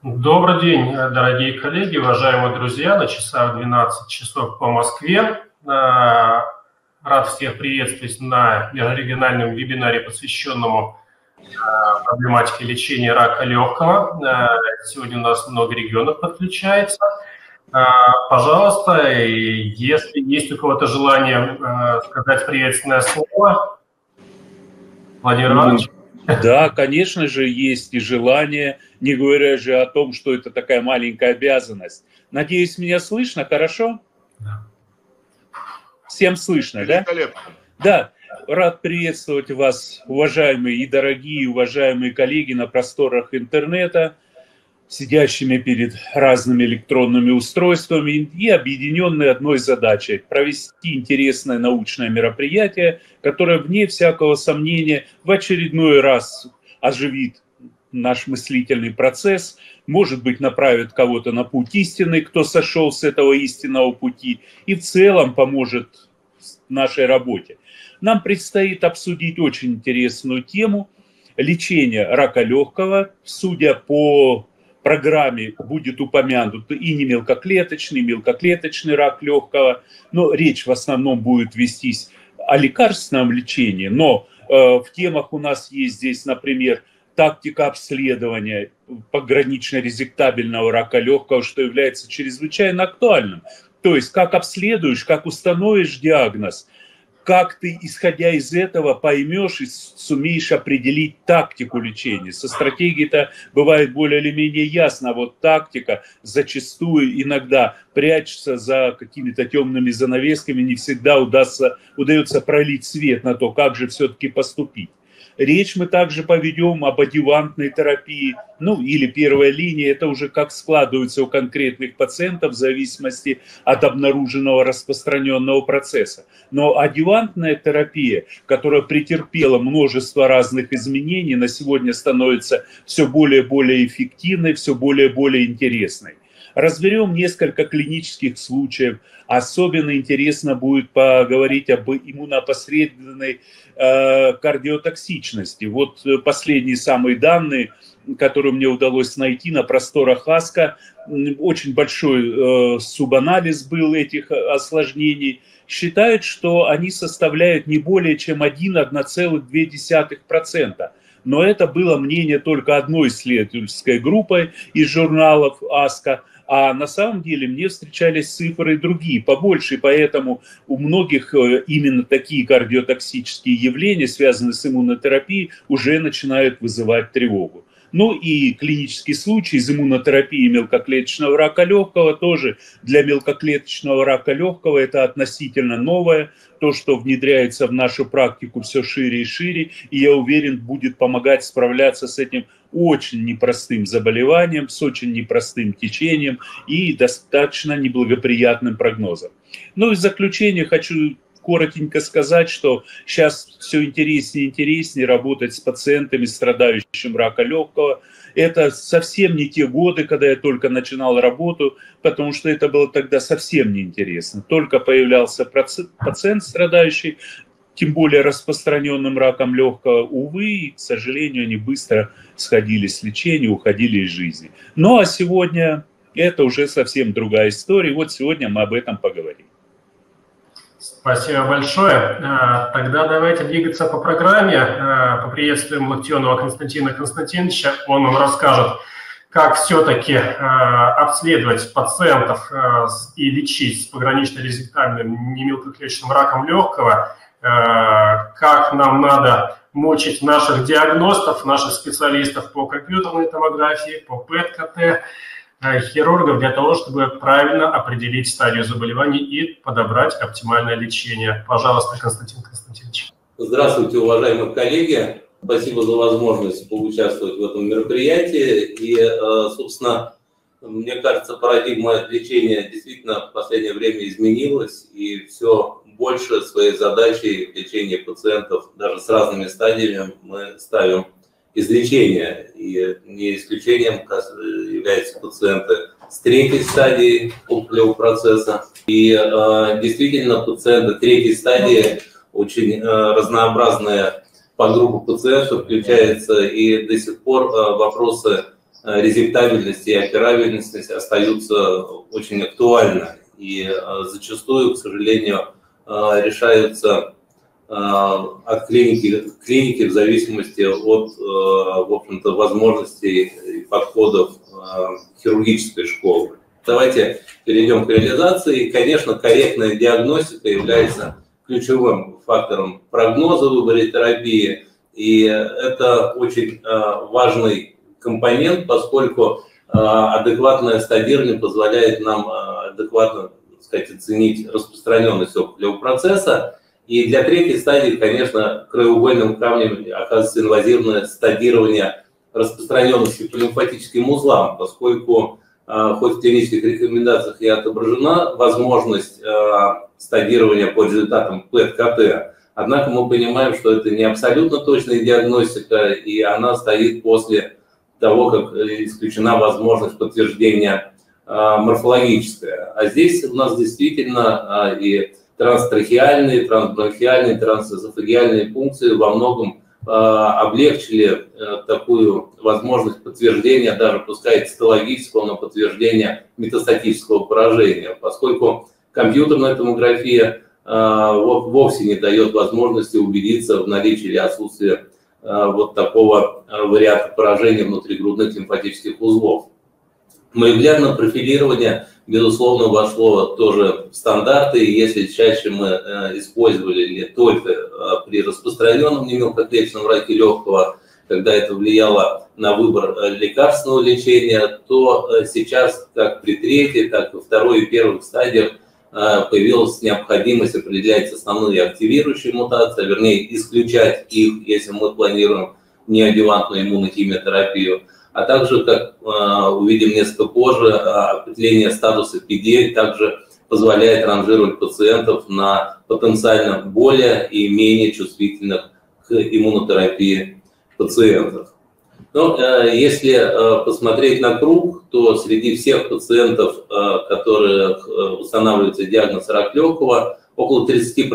Добрый день, дорогие коллеги, уважаемые друзья. На часах 12 часов по Москве. Рад всех приветствовать на межрегиональном вебинаре, посвященному проблематике лечения рака легкого. Сегодня у нас много регионов подключается. Пожалуйста, если есть у кого-то желание сказать приветственное слово, Владимир Иванович. Да, конечно же, есть и желание, не говоря же о том, что это такая маленькая обязанность. Надеюсь, меня слышно хорошо? Да. Всем слышно, да? Да, рад приветствовать вас, уважаемые и дорогие, уважаемые коллеги на просторах интернета, сидящими перед разными электронными устройствами и объединенные одной задачей – провести интересное научное мероприятие, которое, вне всякого сомнения, в очередной раз оживит наш мыслительный процесс, может быть, направит кого-то на путь истины, кто сошел с этого истинного пути, и в целом поможет нашей работе. Нам предстоит обсудить очень интересную тему – лечение рака легкого, судя по программе будет упомянут и не мелкоклеточный, мелкоклеточный рак легкого, но речь в основном будет вестись о лекарственном лечении, но в темах у нас есть здесь, например, тактика обследования погранично-резектабельного рака легкого, что является чрезвычайно актуальным. То есть, как обследуешь, как установишь диагноз, как ты, исходя из этого, поймешь и сумеешь определить тактику лечения. Со стратегией-то бывает более или менее ясно, а вот тактика зачастую иногда прячется за какими-то темными занавесками, не всегда удается пролить свет на то, как же все-таки поступить. Речь мы также поведем об адъювантной терапии, ну или первая линия, это уже как складывается у конкретных пациентов в зависимости от обнаруженного распространенного процесса. Но адъювантная терапия, которая претерпела множество разных изменений, на сегодня становится все более и более эффективной, все более и более интересной. Разберем несколько клинических случаев. Особенно интересно будет поговорить об иммунопосредственной кардиотоксичности. Вот последние самые данные, которые мне удалось найти на просторах АСКО, очень большой субанализ был этих осложнений, считают, что они составляют не более чем 1,2%. Но это было мнение только одной исследовательской группы из журналов АСКО. А на самом деле мне встречались цифры другие, побольше, поэтому у многих именно такие кардиотоксические явления, связанные с иммунотерапией, уже начинают вызывать тревогу. Ну и клинический случай из иммунотерапии мелкоклеточного рака легкого тоже для мелкоклеточного рака легкого это относительно новое, то, что внедряется в нашу практику все шире и шире, и я уверен, будет помогать справляться с этим очень непростым заболеванием, с очень непростым течением и достаточно неблагоприятным прогнозом. Ну и в заключение хочу коротенько сказать, что сейчас все интереснее и интереснее работать с пациентами, страдающими раком легкого. Это совсем не те годы, когда я только начинал работу, потому что это было тогда совсем неинтересно. Только появлялся пациент, страдающий, тем более распространенным раком легкого, увы, к сожалению, они быстро сходили с лечения, уходили из жизни. Ну а сегодня это уже совсем другая история. Вот сегодня мы об этом поговорим. Спасибо большое. Тогда давайте двигаться по программе. Поприветствуем Локтионова Константина Константиновича. Он нам расскажет, как все-таки обследовать пациентов и лечить с погранично-резектабельным немелкоклеточным раком легкого, как нам надо мучить наших диагностов, наших специалистов по компьютерной томографии, по ПЭТ-КТ, хирургов для того, чтобы правильно определить стадию заболевания и подобрать оптимальное лечение. Пожалуйста, Константин Константинович. Здравствуйте, уважаемые коллеги. Спасибо за возможность поучаствовать в этом мероприятии. И, собственно, мне кажется, парадигма лечения действительно в последнее время изменилась, и все больше своей задачей лечения пациентов, даже с разными стадиями, мы ставим излечения. И не исключением являются пациенты с третьей стадии опухолевого процесса. И действительно, пациенты третьей стадии очень разнообразная подгруппа пациентов, включается и до сих пор вопросы резектабельность и операбельность остаются очень актуальны. И зачастую, к сожалению, решаются от клиники к клинике в зависимости от, в общем-то, возможностей и подходов хирургической школы. Давайте перейдем к реализации. И, конечно, корректная диагностика является ключевым фактором прогноза в выборе терапии. И это очень важный компонент, поскольку адекватное стадирование позволяет нам адекватно, так сказать, оценить распространенность опухолевого процесса. И для третьей стадии, конечно, краеугольным камнем оказывается инвазивное стадирование распространенности по лимфатическим узлам, поскольку хоть в клинических рекомендациях и отображена возможность стадирования по результатам ПЭТ-КТ, однако мы понимаем, что это не абсолютно точная диагностика, и она стоит после того, как исключена возможность подтверждения морфологическое. А здесь у нас действительно и транстрахеальные, трансбронхиальные, трансэзофагиальные пункции во многом облегчили такую возможность подтверждения, даже пускай цитологического, но подтверждения метастатического поражения, поскольку компьютерная томография вовсе не дает возможности убедиться в наличии или отсутствии вот такого варианта поражения внутригрудных лимфатических узлов. Молекулярное профилирование, безусловно, вошло тоже в стандарты, и если чаще мы использовали или только при распространенном немелкоклеточном раке легкого, когда это влияло на выбор лекарственного лечения, то сейчас как при третьей, так и второй и первых стадиях появилась необходимость определять основные активирующие мутации, вернее, исключать их, если мы планируем неадъювантную иммунохимиотерапию, а также, как увидим несколько позже, определение статуса PD также позволяет ранжировать пациентов на потенциально более и менее чувствительных к иммунотерапии пациентов. Но если посмотреть на круг, то среди всех пациентов, которых устанавливается диагноз рак легкого, около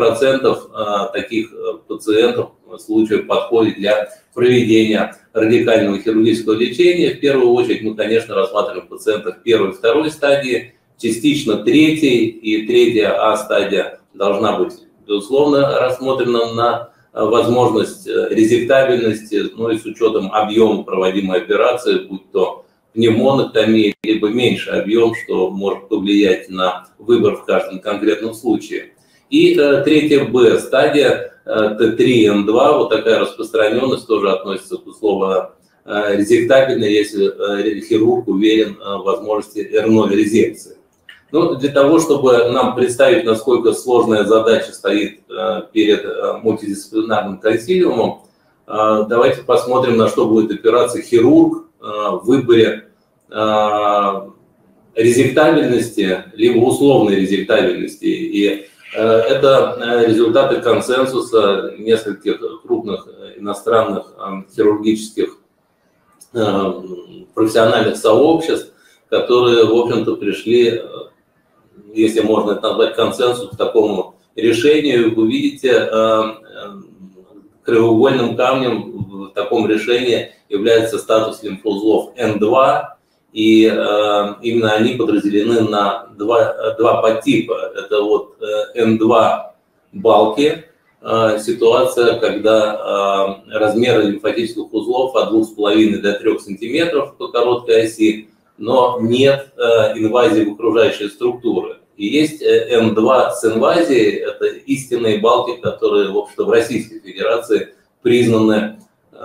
30% таких пациентов случаев подходит для проведения радикального хирургического лечения. В первую очередь мы, конечно, рассматриваем пациентов первой и второй стадии, частично третьей, и третья А-стадия должна быть, безусловно, рассмотрена на возможность резектабельности, ну и с учетом объема проводимой операции, будь то пневмонэктомия, либо меньше объем, что может повлиять на выбор в каждом конкретном случае. И третья Б-стадия, Т3-Н2, вот такая распространенность тоже относится к условно резектабельной, если хирург уверен в возможности R0 резекции. Ну, для того, чтобы нам представить, насколько сложная задача стоит перед мультидисциплинарным консилиумом, давайте посмотрим, на что будет опираться хирург в выборе резектабельности, либо условной резектабельности. И это результаты консенсуса нескольких крупных иностранных хирургических профессиональных сообществ, которые, в общем-то, пришли, если можно это назвать, консенсус к такому решению. Вы видите, краеугольным камнем в таком решении является статус лимфоузлов N2, и именно они подразделены на два подтипа. Это вот N2 балки, ситуация, когда размеры лимфатических узлов от 2,5 до 3 см по короткой оси, но нет инвазии в окружающие структуры. И есть N2 с инвазией, это истинные балки, которые, в общем-то, в Российской Федерации признаны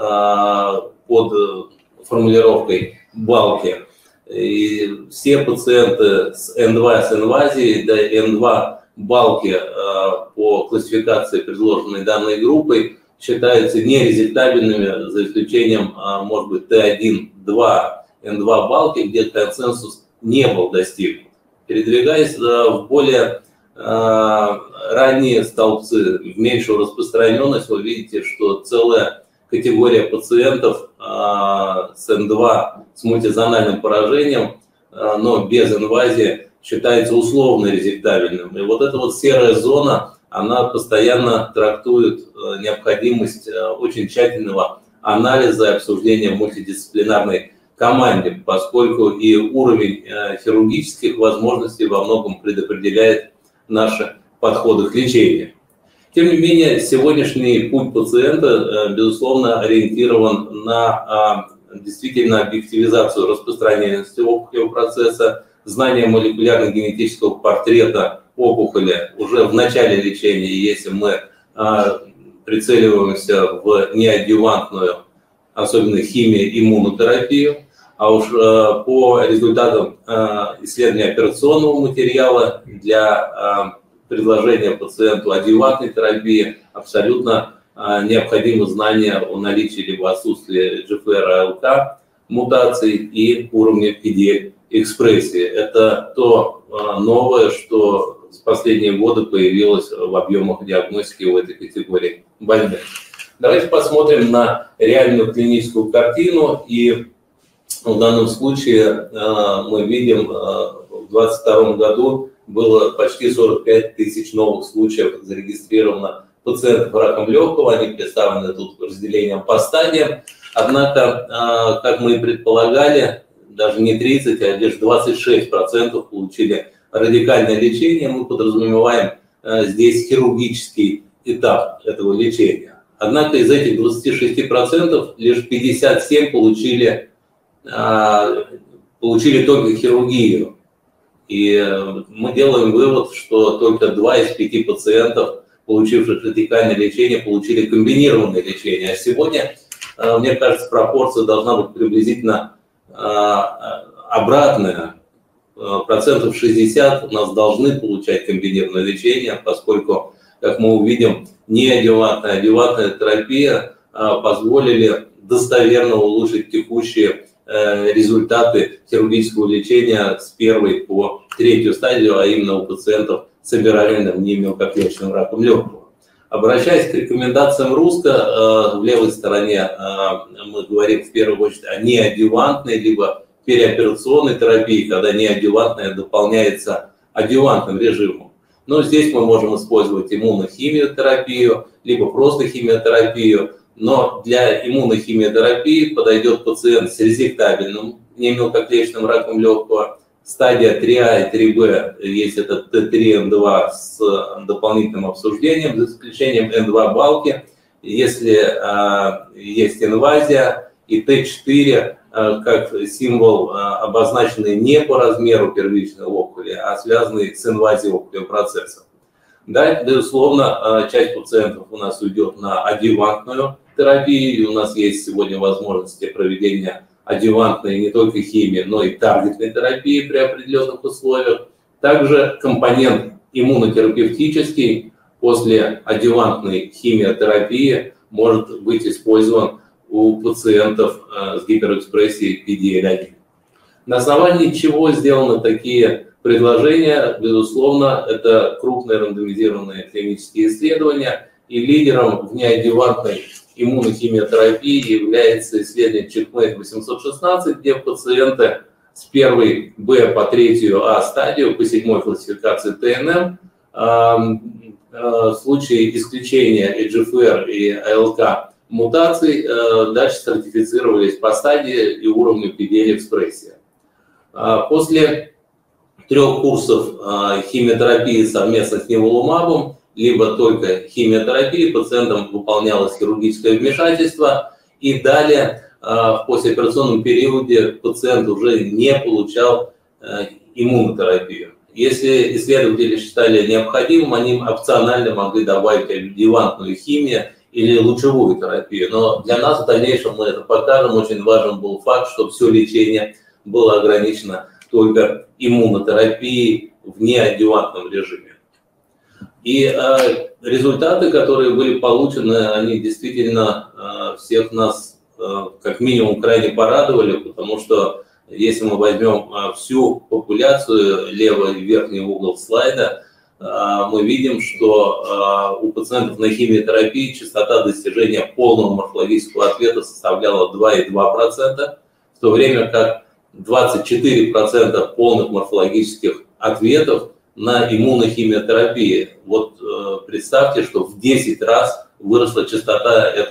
под формулировкой балки. И все пациенты с N2 с инвазией, да, N2 балки по классификации, предложенной данной группой, считаются нерезектабельными, за исключением, может быть, Т1-2, N2 балки, где консенсус не был достигнут. Передвигаясь в более ранние столбцы, в меньшую распространенность, вы видите, что целая категория пациентов с N2 с мультизональным поражением, но без инвазии, считается условно резектабельным. И вот эта вот серая зона, она постоянно трактует необходимость очень тщательного анализа и обсуждения в мультидисциплинарной команде, поскольку и уровень хирургических возможностей во многом предопределяет наши подходы к лечению. Тем не менее, сегодняшний путь пациента, безусловно, ориентирован на действительно объективизацию распространенности опухолевого процесса, знание молекулярно-генетического портрета опухоли уже в начале лечения, если мы прицеливаемся в неадъювантную, особенно химиоиммунотерапию, а уж по результатам исследования операционного материала для предложения пациенту адъювантной терапии абсолютно необходимо знание о наличии либо отсутствии GFR-ALK мутаций и уровня PDL-экспрессии. Это то новое, что в последние годы появилось в объемах диагностики в этой категории больных. Давайте посмотрим на реальную клиническую картину. И в данном случае мы видим, в 2022 году было почти 45 тысяч новых случаев зарегистрировано пациентов раком легкого. Они представлены тут разделением по стадиям. Однако, как мы и предполагали, даже не 30, а лишь 26% получили радикальное лечение. Мы подразумеваем здесь хирургический этап этого лечения. Однако из этих 26% лишь 57 получили только хирургию. И мы делаем вывод, что только 2 из 5 пациентов, получивших радикальное лечение, получили комбинированное лечение. А сегодня, мне кажется, пропорция должна быть приблизительно обратная. Процентов 60 у нас должны получать комбинированное лечение, поскольку, как мы увидим, неадъювантная, адъювантная терапия позволили достоверно улучшить текущие результаты хирургического лечения с 1 по 3 стадию, а именно у пациентов с обираемым немиококлеточным раком легкого. Обращаясь к рекомендациям РУСКО, в левой стороне мы говорим в первую очередь о неадъювантной либо переоперационной терапии, когда неадъювантная дополняется адъювантным режимом. Но здесь мы можем использовать иммунохимиотерапию, либо просто химиотерапию. Но для иммунохимиотерапии подойдет пациент с резектабельным немиококлеточным раком легкого, стадия 3А и 3Б, есть это Т3-Н2 с дополнительным обсуждением, за исключением Н2 балки, если есть инвазия, и Т4 как символ, обозначенный не по размеру первичной опухоли, а связанный с инвазией опухолевого процесса. Да, безусловно, часть пациентов у нас уйдет на адъювантную терапию, и у нас есть сегодня возможности проведения адъювантной не только химии, но и таргетной терапии при определенных условиях. Также компонент иммунотерапевтический после адъювантной химиотерапии может быть использован у пациентов с гиперэкспрессией PDL1. На основании чего сделаны такие предложения? Безусловно, это крупные рандомизированные клинические исследования, и лидером в неадъювантной иммунохимиотерапии является исследование CheckMate 816, где пациенты с 1Б по 3А стадию, по 7 классификации ТНМ, в случае исключения EGFR и ALK мутаций, дальше стратифицировались по стадии и уровню PDL-экспрессии. После 3 курсов химиотерапии совместно с неволумабом, либо только химиотерапии, пациентам выполнялось хирургическое вмешательство, и далее в послеоперационном периоде пациент уже не получал иммунотерапию. Если исследователи считали необходимым, они опционально могли добавить адъювантную химию или лучевую терапию. Но для нас в дальнейшем мы это покажем. Очень важен был факт, что все лечение было ограничено только иммунотерапией в неадъювантном режиме. И результаты, которые были получены, они действительно всех нас как минимум крайне порадовали, потому что если мы возьмем всю популяцию, левый и верхний угол слайда, мы видим, что у пациентов на химиотерапии частота достижения полного морфологического ответа составляла 2,2%, в то время как 24% полных морфологических ответов на иммунохимиотерапии. Вот представьте, что в 10 раз выросла частота этого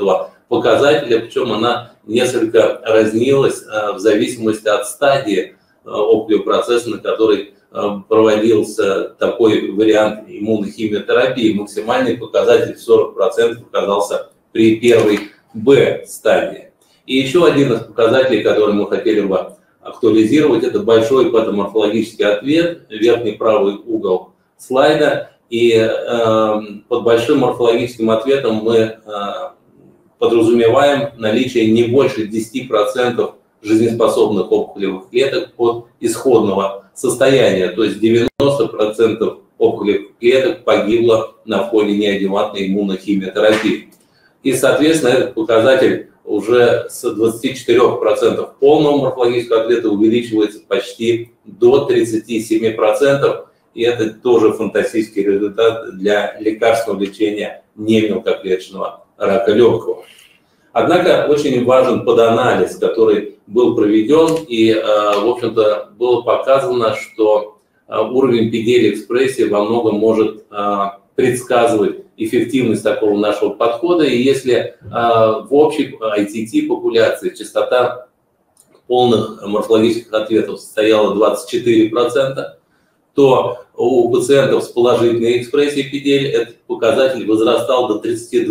показателя, причем она несколько разнилась в зависимости от стадии опухолевого процесса, на который проводился такой вариант иммунохимиотерапии. Максимальный показатель в 40% оказался при первой Б-стадии. И еще один из показателей, который мы хотели бы актуализировать, это большой патоморфологический ответ, верхний правый угол слайда. И под большим морфологическим ответом мы подразумеваем наличие не больше 10% жизнеспособных опухолевых клеток от исходного состояния. То есть 90% опухолевых клеток погибло на фоне неадъювантной иммунохимиотерапии. И, соответственно, этот показатель уже с 24% полного морфологического ответа увеличивается почти до 37%. И это тоже фантастический результат для лекарственного лечения немелкоклеточного рака легкого. Однако очень важен поданализ, который был проведен, и, в общем-то, было показано, что уровень PD-экспрессии во многом может предсказывать эффективность такого нашего подхода. И если в общей ITT популяции частота полных морфологических ответов составляла 24%, то у пациентов с положительной экспрессией PD этот показатель возрастал до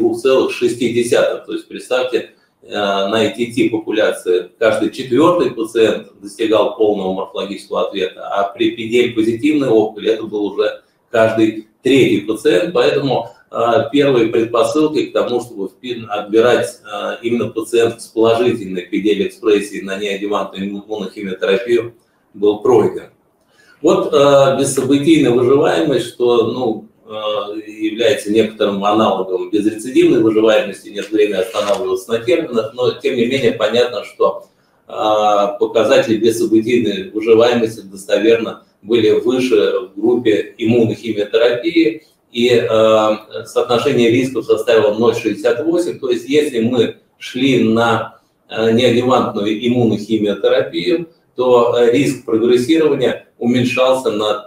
32,6. То есть, представьте, на ITT популяции каждый четвертый пациент достигал полного морфологического ответа, а при PD позитивной опухоли это был уже каждый третий пациент. Поэтому первые предпосылки к тому, чтобы отбирать именно пациентов с положительной PD-экспрессией на неадъювантную иммунохимиотерапию был пройден. Вот бессобытийная выживаемость, что является некоторым аналогом безрецидивной выживаемости, нет времени останавливаться на терминах, но тем не менее понятно, что показатели бессобытийной выживаемости достоверно были выше в группе иммунохимиотерапии, и соотношение рисков составило 0,68, то есть если мы шли на неадъювантную иммунохимиотерапию, то риск прогрессирования уменьшался на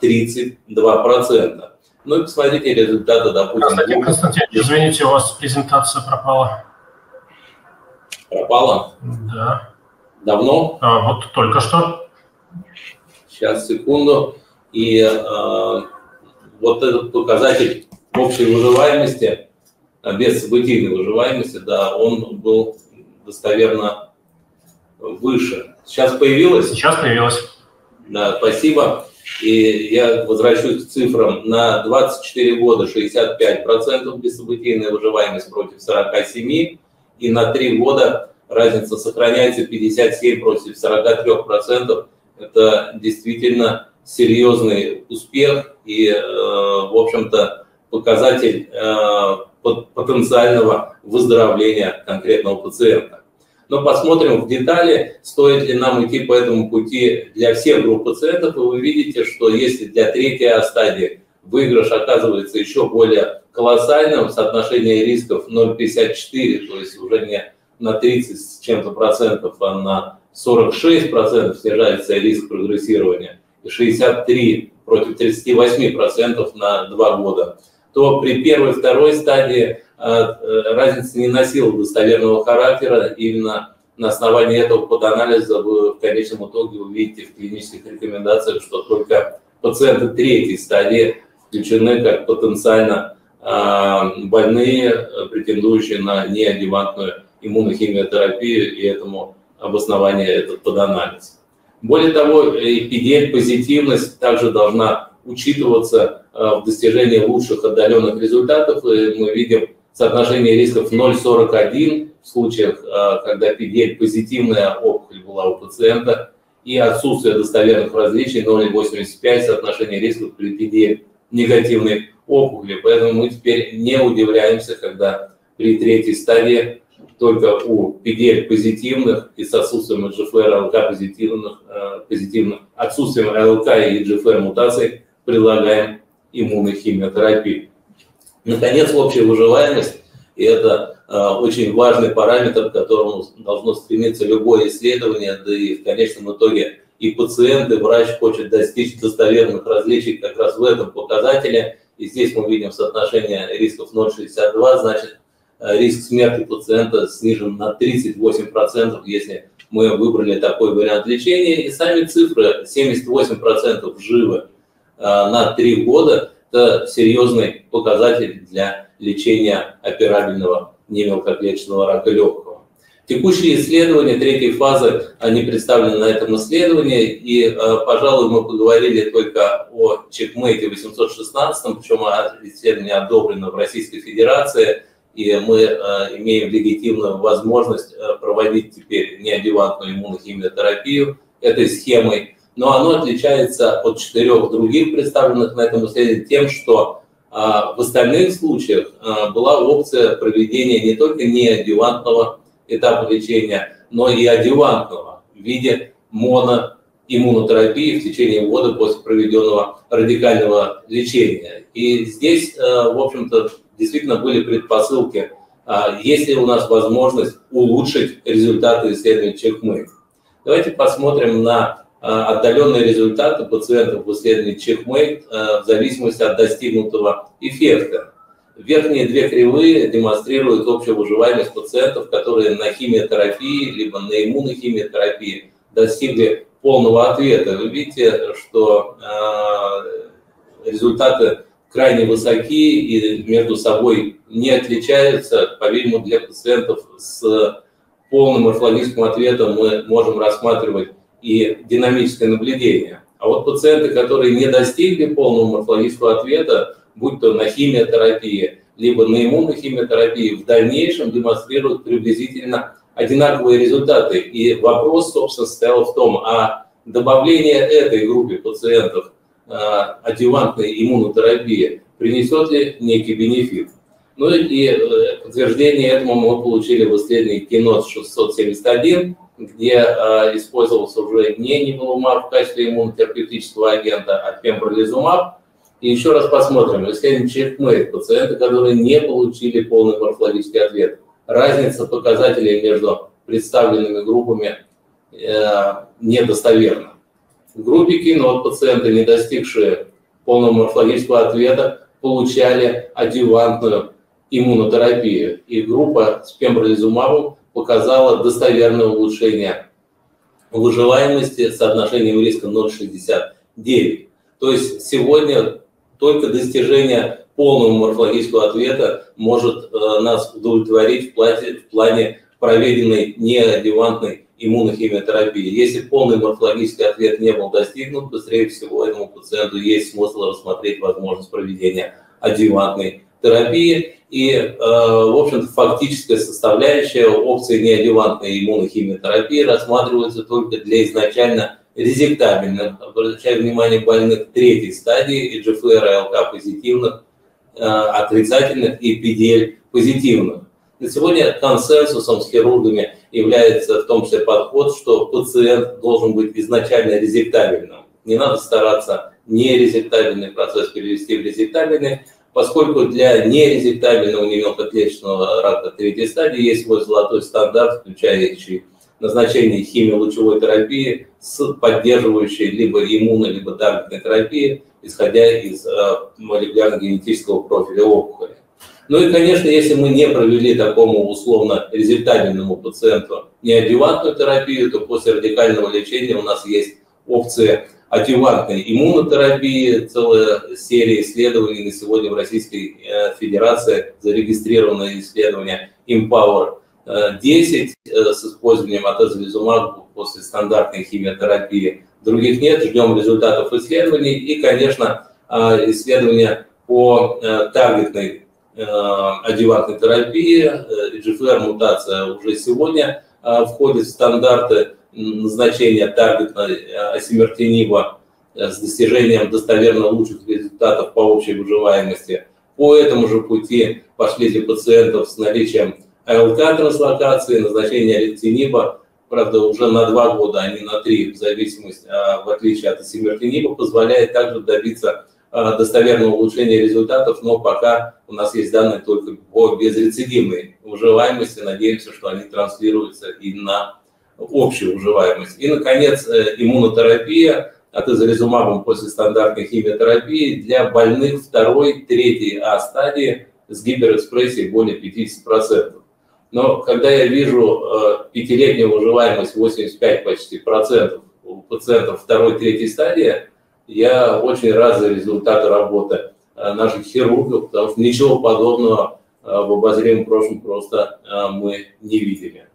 32%. Ну и посмотрите результаты, допустим. Константин, извините, у вас презентация пропала. Пропала? Да. Давно? Вот только что. Сейчас, секунду. И вот этот показатель общей выживаемости, бессобытийной выживаемости, да, он был достоверно выше. Сейчас появилось? Сейчас появилось. Да, спасибо. И я возвращусь к цифрам. На 24 года 65% бессобытийная выживаемость против 47%. И на 3 года разница сохраняется 57 против 43%. Это действительно серьезный успех и, в общем-то, показатель потенциального выздоровления конкретного пациента. Но посмотрим в детали, стоит ли нам идти по этому пути для всех групп пациентов, и вы видите, что если для третьей стадии выигрыш оказывается еще более колоссальным, соотношение рисков 0,54, то есть уже не на 30 с чем-то процентов, а на 46% снижается риск прогрессирования, и 63 против 38% на 2 года, то при первой и второй стадии разница не носила достоверного характера. Именно на основании этого поданализа вы в конечном итоге увидите в клинических рекомендациях, что только пациенты третьей стадии включены как потенциально больные, претендующие на неадъювантную иммунохимиотерапию, и этому обоснование этот поданализ. Более того, PD-позитивность также должна учитываться в достижении лучших отдаленных результатов. И мы видим соотношение рисков 0,41 в случаях, когда PD-позитивная опухоль была у пациента, и отсутствие достоверных различий 0,85 соотношение рисков при PD-негативной опухоли. Поэтому мы теперь не удивляемся, когда при третьей стадии только у PD-позитивных и с отсутствием GFR, позитивных, отсутствием ЛК и GFR мутаций предлагаем иммунохимиотерапию. Наконец, общая выживаемость, и это очень важный параметр, к которому должно стремиться любое исследование, да и в конечном итоге и пациент, и врач хочет достичь достоверных различий как раз в этом показателе. И здесь мы видим соотношение рисков 0,62, значит, риск смерти пациента снижен на 38%, если мы выбрали такой вариант лечения. И сами цифры 78% живы на 3 года – это серьезный показатель для лечения операбельного немелкоклеточного рака легкого. Текущие исследования 3-й фазы, они представлены на этом исследовании, и, пожалуй, мы поговорили только о чекмейте 816, причем исследование одобрено в Российской Федерации, и мы имеем легитимную возможность проводить теперь неадъювантную иммунохимиотерапию этой схемой, но оно отличается от 4 других представленных на этом исследовании тем, что в остальных случаях была опция проведения не только неадъювантного этапа лечения, но и адъювантного в виде моноиммунотерапии в течение года после проведенного радикального лечения. И здесь, в общем-то, действительно были предпосылки, есть ли у нас возможность улучшить результаты исследований CheckMate. Давайте посмотрим на отдаленные результаты пациентов в исследовании CheckMate в зависимости от достигнутого эффекта. Верхние 2 кривые демонстрируют общую выживаемость пациентов, которые на химиотерапии либо на иммунохимиотерапии достигли полного ответа. Вы видите, что результаты крайне высоки и между собой не отличаются. По-видимому, для пациентов с полным морфологическим ответом мы можем рассматривать и динамическое наблюдение. А вот пациенты, которые не достигли полного морфологического ответа, будь то на химиотерапии, либо на иммунохимиотерапии, в дальнейшем демонстрируют приблизительно одинаковые результаты. И вопрос, собственно, состоял в том, а добавление этой группе пациентов адъювантной иммунотерапии принесет ли некий бенефит. Ну и подтверждение этому мы получили в исследовании KEYNOTE 671, где использовался уже не nivolumab в качестве иммунотерапевтического агента, а pembrolizumab. И еще раз посмотрим, исследование CheckMate, пациенты, которые не получили полный морфологический ответ. Разница показателей между представленными группами недостоверна. В группе KEYNOTE пациенты, не достигшие полного морфологического ответа, получали адъювантную иммунотерапию. И группа с pembrolizumab показала достоверное улучшение выживаемости с соотношением риска 0,69. То есть сегодня только достижение полного морфологического ответа может нас удовлетворить в плане проведенной неадъювантной иммунохимиотерапии. Если полный морфологический ответ не был достигнут, то, скорее всего, этому пациенту есть смысл рассмотреть возможность проведения адъювантной терапии. И, в общем-то, фактическая составляющая опции неадъювантной иммунохимиотерапии рассматривается только для изначально резектабельных, обращаю внимание, больных 3-й стадии, EGFR, ALK позитивных, отрицательных и PDL позитивных. На сегодня консенсусом с хирургами является в том числе подход, что пациент должен быть изначально резектабельным. Не надо стараться нерезектабельный процесс перевести в резектабельный, поскольку для нерезектабельного немелкоклеточного рака 3-й стадии есть свой золотой стандарт, включающий назначение химиолучевой терапии с поддерживающей либо иммуно, либо таргетной терапии, исходя из молекулярно-генетического профиля опухоли. Ну и, конечно, если мы не провели такому условно резектабельному пациенту неадъювантную терапию, то после радикального лечения у нас есть опция адъювантной иммунотерапии, целая серия исследований на сегодня в Российской Федерации, зарегистрированное исследование Empower 10 с использованием атезолизумаба после стандартной химиотерапии. Других нет, ждем результатов исследований. И, конечно, исследования по таргетной адъювантной терапии. EGFR-мутация уже сегодня входит в стандарты назначения таргетной осимертиниба с достижением достоверно лучших результатов по общей выживаемости. По этому же пути пошли для пациентов с наличием АЛК-транслокации, назначение алектиниба, правда, уже на 2 года, а не на 3, в зависимости, в отличие от осимертиниба, позволяет также добиться достоверного улучшения результатов, но пока у нас есть данные только по безрецидивной выживаемости. Надеемся, что они транслируются и на общую выживаемость. И, наконец, иммунотерапия атезолизумабом после стандартной химиотерапии для больных 2-й, 3-й стадии с гиперэкспрессией более 50%. Но когда я вижу пятилетнюю выживаемость 85 почти процентов у пациентов второй-третьей стадии, я очень рад за результаты работы наших хирургов, потому что ничего подобного в обозримом прошлом просто мы не видели.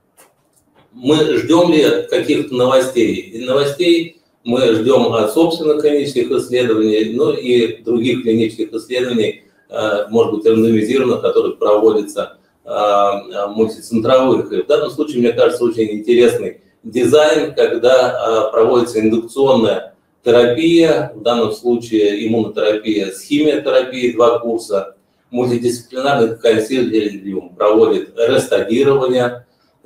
Мы ждем ли каких-то новостей? И новостей мы ждем от собственных клинических исследований, ну и других клинических исследований, может быть, рандомизированных, которые проводятся мультицентровых. И в данном случае, мне кажется, очень интересный дизайн, когда проводится индукционная терапия, в данном случае иммунотерапия с химиотерапией, 2 курса, мультидисциплинарный консилиум проводит рестадирование,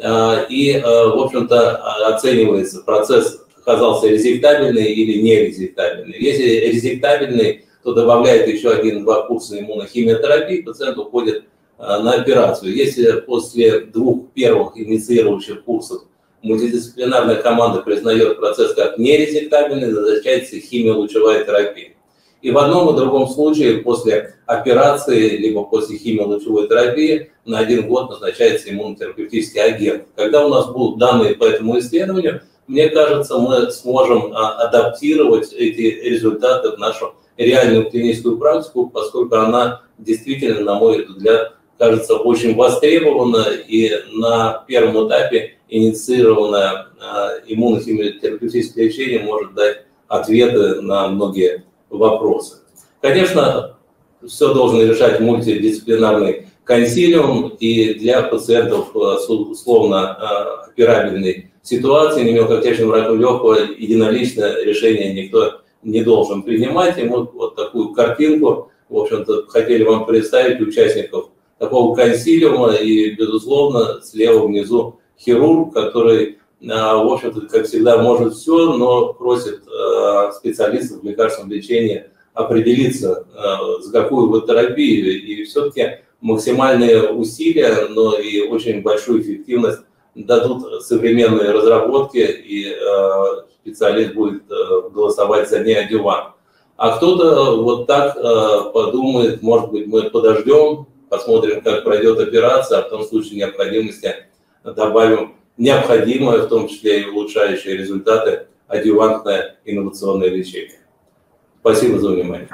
и, в общем-то, оценивается процесс, оказался резектабельный или нерезектабельный. Если резектабельный, то добавляет еще 1-2 курса иммунохимиотерапии, пациент уходит на операцию. Если после 2 первых инициирующих курсов мультидисциплинарная команда признает процесс как нерезектабельный, назначается химиолучевая терапия. И в одном и другом случае после операции, либо после химиолучевой терапии на 1 год назначается иммунотерапевтический агент. Когда у нас будут данные по этому исследованию, мне кажется, мы сможем адаптировать эти результаты в нашу реальную клиническую практику, поскольку она действительно, на мой взгляд, кажется очень востребована, и на первом этапе инициированное иммунохимиотерапевтическое лечение может дать ответы на многие вопросы. Конечно, все должен решать мультидисциплинарный консилиум, и для пациентов с условно операбельной ситуации, не мелкотечным раком легкого, единоличное решение никто не должен принимать. И мы вот такую картинку, в общем-то, хотели вам представить участников такого консилиума, и, безусловно, слева внизу хирург, который, в общем-то, как всегда, может все, но просит специалистов в лекарственном лечении определиться, за какую вот терапию. И все-таки максимальные усилия, но и очень большую эффективность дадут современные разработки, и специалист будет голосовать за неадъювант. А кто-то вот так подумает, может быть, мы подождем, посмотрим, как пройдет операция, а в том случае необходимости добавим необходимое, в том числе и улучшающие результаты, адъювантное инновационное лечение. Спасибо за внимание.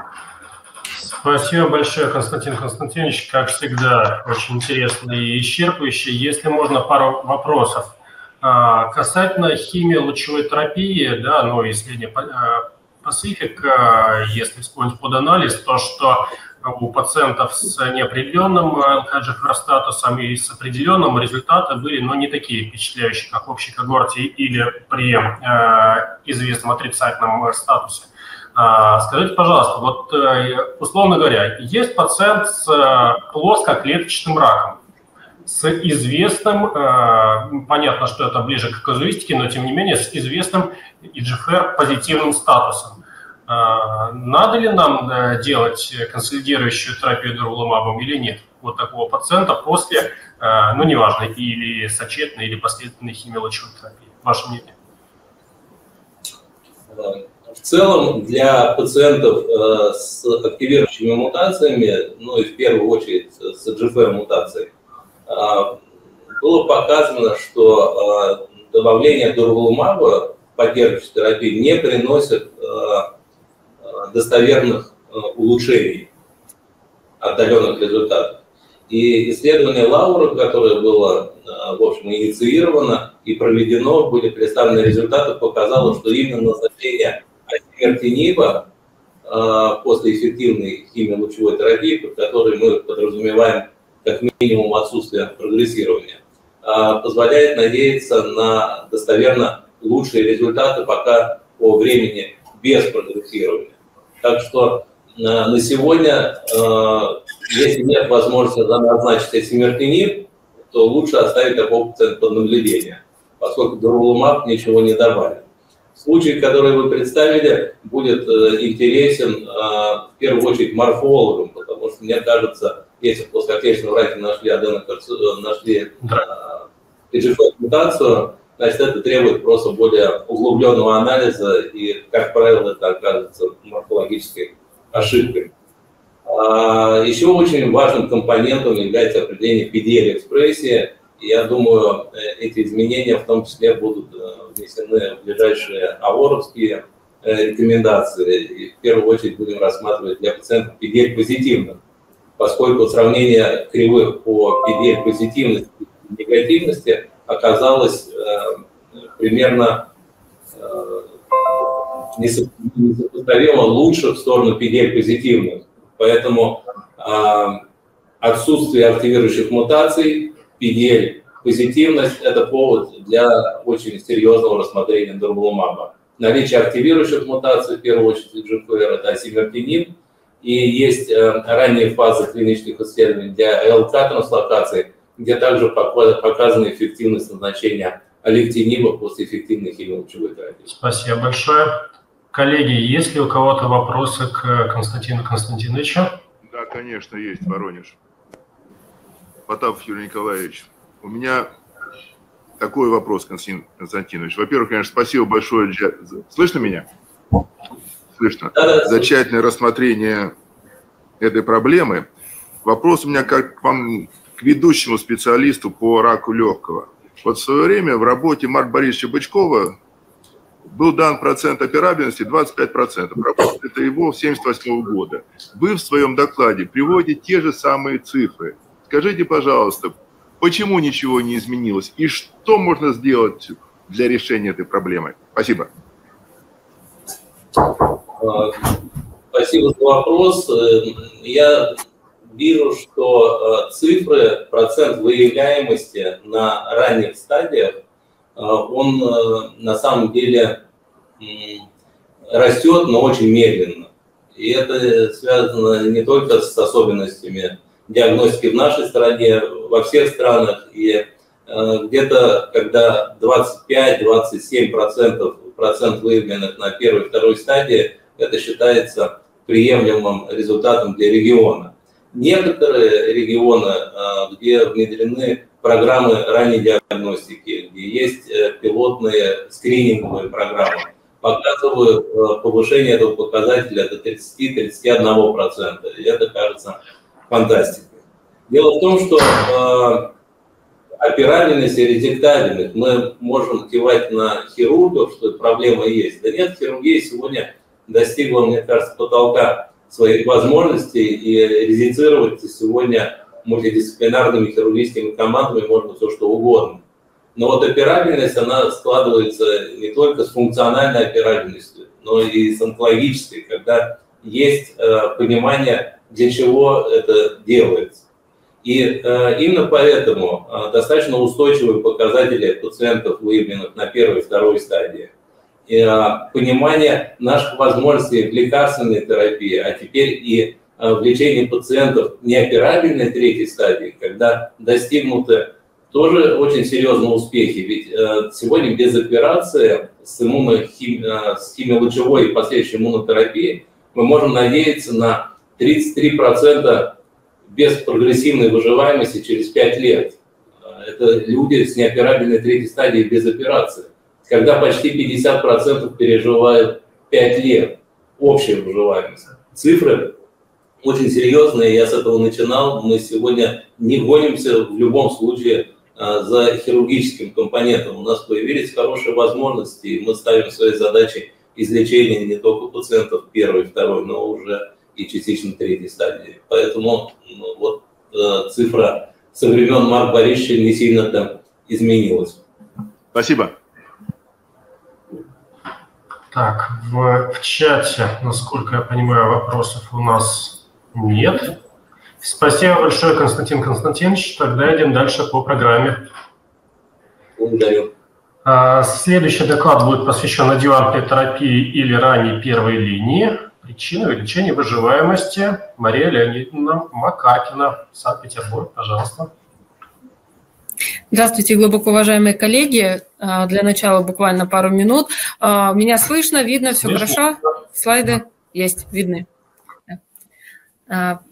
Спасибо большое, Константин Константинович. Как всегда, очень интересно и исчерпывающе. Если можно, пару вопросов. Касательно химиолучевой терапии, да, ну, исследование Pacific, если вспомнить под анализ, то, что у пациентов с неопределенным ЛХ-GFR-статусом и с определенным результаты были, но не такие впечатляющие, как в общей когорте или при известном отрицательном статусе. Скажите, пожалуйста, вот условно говоря, есть пациент с плоскоклеточным раком, с известным, понятно, что это ближе к казуистике, но тем не менее с известным EGFR-позитивным статусом. Надо ли нам делать консолидирующую терапию дурвалумабом или нет? Вот такого пациента после, ну неважно, или сочетной, или последовательной химиолучевой терапии. Ваше мнение? В целом для пациентов с активирующими мутациями, ну и в первую очередь с EGFR-мутацией, было показано, что добавление дурвалумаба в поддерживающей терапии не приносит достоверных улучшений, отдаленных результатов. И исследование Лаура, которое было, в общем, инициировано и проведено, были представлены результаты, показало, что именно назначение асимертиниба после эффективной химиолучевой терапии, под которой мы подразумеваем как минимум отсутствие прогрессирования, позволяет надеяться на достоверно лучшие результаты пока по времени без прогрессирования. Так что на сегодня, если нет возможности назначить асимертиниб, то лучше оставить такого пациента под наблюдением, поскольку дурвалумаб ничего не добавит. Случай, который вы представили, будет интересен в первую очередь морфологам, потому что, мне кажется, если в плоскоклеточном раке нашли EGFR-мутацию, значит, это требует просто более углубленного анализа, и, как правило, это оказывается морфологической ошибкой. Еще очень важным компонентом является определение PDL-экспрессии. Я думаю, эти изменения в том числе будут внесены в ближайшие АОРовские рекомендации. И в первую очередь будем рассматривать для пациентов PDL-позитивных, поскольку сравнение кривых по PDL-позитивности и негативности оказалось примерно несопоставимо лучше в сторону PDL-позитивных. Поэтому отсутствие активирующих мутаций, PDL-позитивность – это повод для очень серьезного рассмотрения дурвалумаба. Наличие активирующих мутаций, в первую очередь GFR, это осимертинин, и есть ранние фазы клинических исследований для ЛК-транслокации, где также показана эффективность назначения алектиниба после эффективной химиолучевой терапии. Спасибо большое. Коллеги, есть ли у кого-то вопросы к Константину Константиновичу? Да, конечно, есть, Воронеж. Потапов Юрий Николаевич, у меня такой вопрос, Константин Константинович. Во-первых, конечно, спасибо большое. Слышно меня? Слышно. За тщательное рассмотрение этой проблемы. Вопрос у меня как к вам, к ведущему специалисту по раку легкого. Вот в свое время в работе Марка Борисовича Бычкова был дан процент операбельности 25%. Работа это его 1978 года. Вы в своем докладе приводите те же самые цифры. Скажите, пожалуйста, почему ничего не изменилось и что можно сделать для решения этой проблемы? Спасибо. Спасибо за вопрос. Я вижу, что цифры, процент выявляемости на ранних стадиях, он на самом деле растет, но очень медленно. И это связано не только с особенностями диагностики в нашей стране, во всех странах. И где-то, когда 25-27% процент выявленных на первой и второй стадии, это считается приемлемым результатом для региона. Некоторые регионы, где внедрены программы ранней диагностики, где есть пилотные скрининговые программы, показывают повышение этого показателя до 30-31%. И это кажется фантастикой. Дело в том, что операбельность и резектабельность, мы можем кивать на хирургов, что проблема есть. Да нет, хирургия сегодня достигла, мне кажется, потолка своих возможностей, и резицировать сегодня мультидисциплинарными хирургическими командами можно все что угодно. Но вот операбельность, она складывается не только с функциональной операбельностью, но и с онкологической, когда есть понимание, для чего это делается. И именно поэтому достаточно устойчивые показатели пациентов, выявленных на первой и второй стадии, понимание наших возможностей в лекарственной терапии, а теперь и в лечении пациентов неоперабельной третьей стадии, когда достигнуты тоже очень серьезные успехи. Ведь сегодня без операции с химиолучевой и последующей иммунотерапией мы можем надеяться на 33% без прогрессивной выживаемости через 5 лет. Это люди с неоперабельной третьей стадией без операции. Когда почти 50% переживают 5 лет общая выживаемость. Цифры очень серьезные, я с этого начинал. Мы сегодня не гонимся в любом случае за хирургическим компонентом. У нас появились хорошие возможности, и мы ставим своей задачей излечения не только пациентов первой, второй, но уже и частично третьей стадии. Поэтому вот цифра со времен Марка Борисовича не сильно-то изменилась. Спасибо. Так, в чате, насколько я понимаю, вопросов у нас нет. Спасибо большое, Константин Константинович. Тогда идем дальше по программе. Благодарю. Следующий доклад будет посвящен адъювантной терапии или ранней первой линии. Причины лечения выживаемости. Мария Леонидовна Макаркина, Санкт-Петербург, пожалуйста. Здравствуйте, глубоко уважаемые коллеги. Для начала буквально пару минут. Меня слышно, видно, все хорошо? Слайды есть, видны.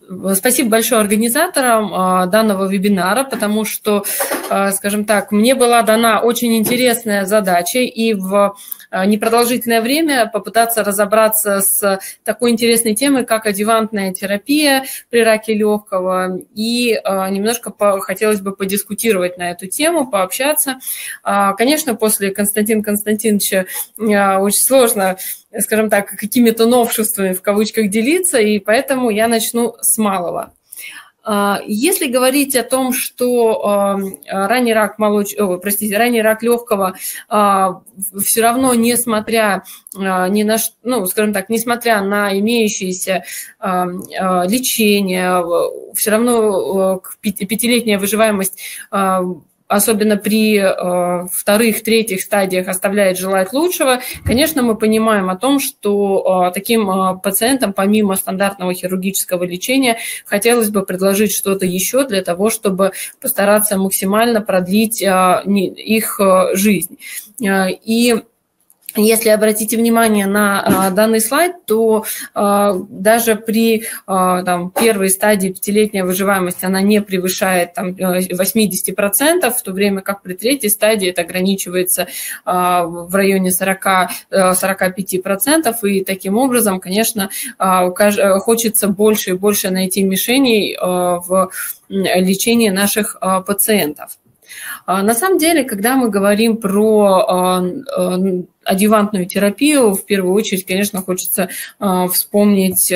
спасибо большое организаторам данного вебинара, потому что, скажем так, мне была дана очень интересная задача и в непродолжительное время попытаться разобраться с такой интересной темой, как адъювантная терапия при раке легкого. И немножко хотелось бы подискутировать на эту тему, пообщаться. Конечно, после Константина Константиновича очень сложно, скажем так, какими-то новшествами в кавычках делиться, и поэтому я начну с малого. Если говорить о том, что ранний рак легкого все равно, несмотря ни на, скажем так, несмотря на имеющееся лечение, все равно пятилетняя выживаемость, особенно при вторых, третьих стадиях, оставляет желать лучшего, конечно, мы понимаем о том, что таким пациентам, помимо стандартного хирургического лечения, хотелось бы предложить что-то еще для того, чтобы постараться максимально продлить их жизнь. И если обратите внимание на данный слайд, то даже при первой стадии пятилетняя выживаемость она не превышает 80%, в то время как при третьей стадии это ограничивается в районе 40-45%. И таким образом, конечно, хочется больше и больше найти мишеней в лечении наших пациентов. На самом деле, когда мы говорим про адъювантную терапию, в первую очередь, конечно, хочется вспомнить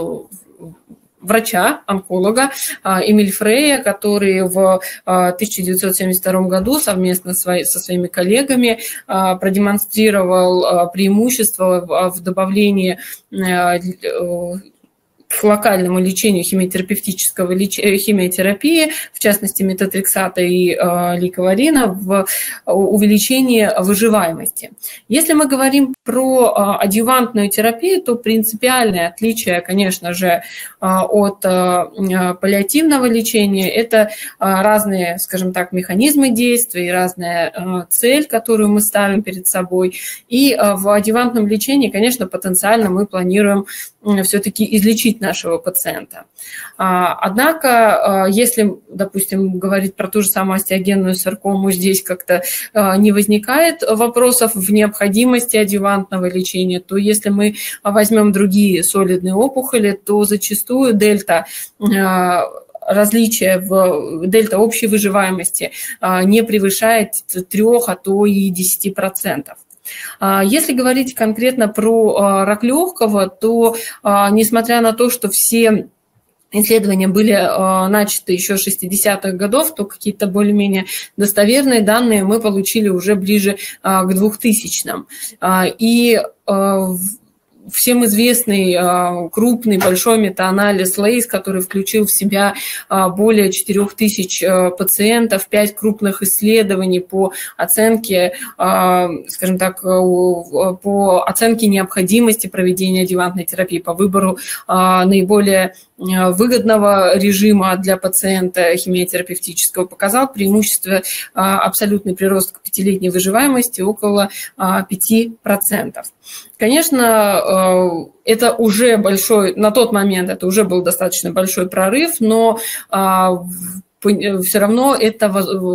врача-онколога Эмиль Фрея, который в 1972 году совместно со своими коллегами продемонстрировал преимущество в добавлении к локальному лечению химиотерапии, в частности метотрексата и лейковарина, в увеличении выживаемости. Если мы говорим про адъювантную терапию, то принципиальное отличие, конечно же, от паллиативного лечения – это разные, скажем так, механизмы действия и разная цель, которую мы ставим перед собой. И в адъювантном лечении, конечно, потенциально мы планируем все-таки излечить нашего пациента. Однако, если, допустим, говорить про ту же самую остеогенную саркому, здесь как-то не возникает вопросов в необходимости адъювантного лечения, то если мы возьмем другие солидные опухоли, то зачастую дельта различие в дельта общей выживаемости не превышает 3, а то и 10%. Если говорить конкретно про рак легкого, то несмотря на то, что все исследования были начаты еще с 60-х годов, то какие-то более-менее достоверные данные мы получили уже ближе к 2000-м. И всем известный крупный большой метаанализ LACE, который включил в себя более 4000 пациентов, 5 крупных исследований по оценке, скажем так, по оценке необходимости проведения адъювантной терапии, по выбору наиболее выгодного режима для пациента химиотерапевтического, показал преимущество абсолютный прирост к пятилетней выживаемости около 5%. Конечно, это уже большой, на тот момент это уже был достаточно большой прорыв, но все равно это,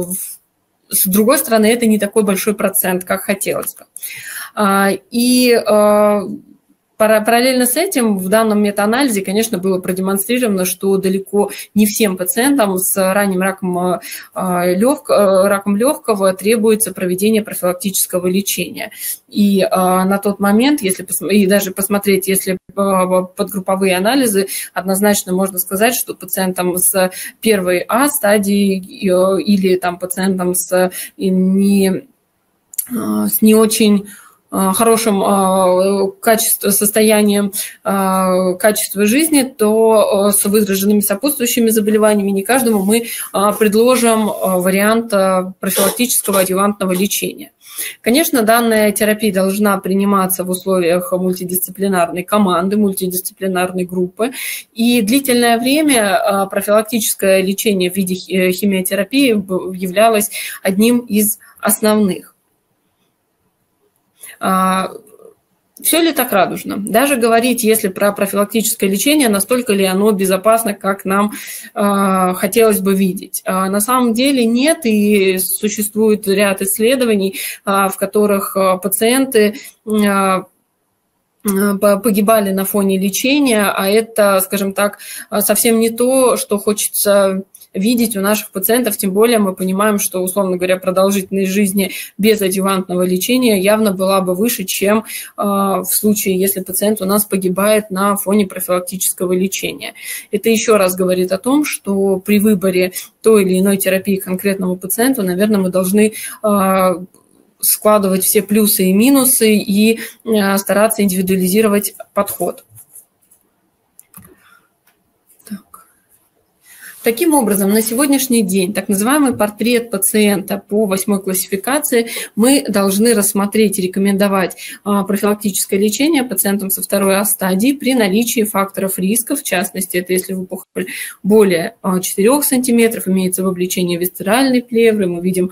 с другой стороны, это не такой большой процент, как хотелось бы. И параллельно с этим в данном метаанализе, конечно, было продемонстрировано, что далеко не всем пациентам с ранним раком легкого требуется проведение профилактического лечения. И на тот момент, и даже посмотреть, если подгрупповые анализы, однозначно можно сказать, что пациентам с первой стадии или там пациентам с не очень хорошим состоянием качества жизни, то с выраженными сопутствующими заболеваниями не каждому мы предложим вариант профилактического адъювантного лечения. Конечно, данная терапия должна приниматься в условиях мультидисциплинарной команды, мультидисциплинарной группы, и длительное время профилактическое лечение в виде химиотерапии являлось одним из основных. Все ли так радужно? Даже говорить, если про профилактическое лечение, настолько ли оно безопасно, как нам хотелось бы видеть. На самом деле нет, и существует ряд исследований, в которых пациенты погибали на фоне лечения, а это, скажем так, совсем не то, что хочется видеть у наших пациентов, тем более мы понимаем, что, условно говоря, продолжительность жизни без адъювантного лечения явно была бы выше, чем в случае, если пациент у нас погибает на фоне профилактического лечения. Это еще раз говорит о том, что при выборе той или иной терапии конкретному пациенту, наверное, мы должны складывать все плюсы и минусы и стараться индивидуализировать подход. Таким образом, на сегодняшний день так называемый портрет пациента по 8-й классификации мы должны рассмотреть и рекомендовать профилактическое лечение пациентам со 2-й стадии при наличии факторов риска, в частности, это если опухоль более 4 сантиметров, имеется вовлечение висцеральной плевры, мы видим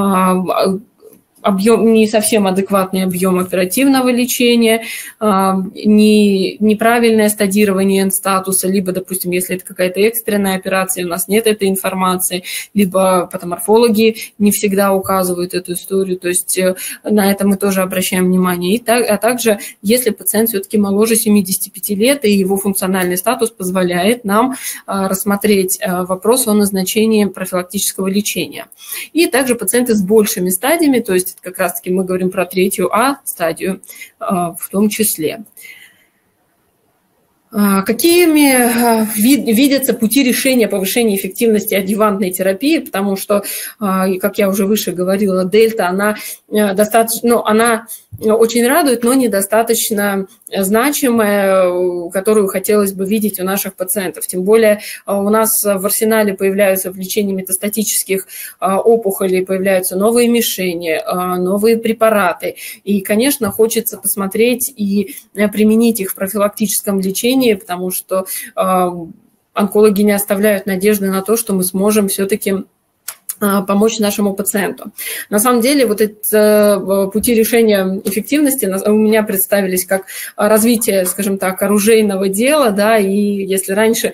объем, не совсем адекватный объем оперативного лечения, неправильное стадирование N-статуса, либо, допустим, если это какая-то экстренная операция, у нас нет этой информации, либо патоморфологи не всегда указывают эту историю, то есть на это мы тоже обращаем внимание. А также, если пациент все-таки моложе 75 лет, и его функциональный статус позволяет нам рассмотреть вопрос о назначении профилактического лечения. И также пациенты с большими стадиями, то есть как раз-таки мы говорим про 3-ю стадию в том числе. Какими видятся пути решения повышения эффективности адъювантной терапии, потому что, как я уже выше говорила, дельта, она достаточно, она очень радует, но недостаточно значимая, которую хотелось бы видеть у наших пациентов. Тем более у нас в арсенале появляются в лечении метастатических опухолей, появляются новые мишени, новые препараты. И, конечно, хочется посмотреть и применить их в профилактическом лечении, потому что онкологи не оставляют надежды на то, что мы сможем все-таки помочь нашему пациенту. На самом деле вот эти пути решения эффективности у меня представились как развитие, скажем так, оружейного дела, да, и если раньше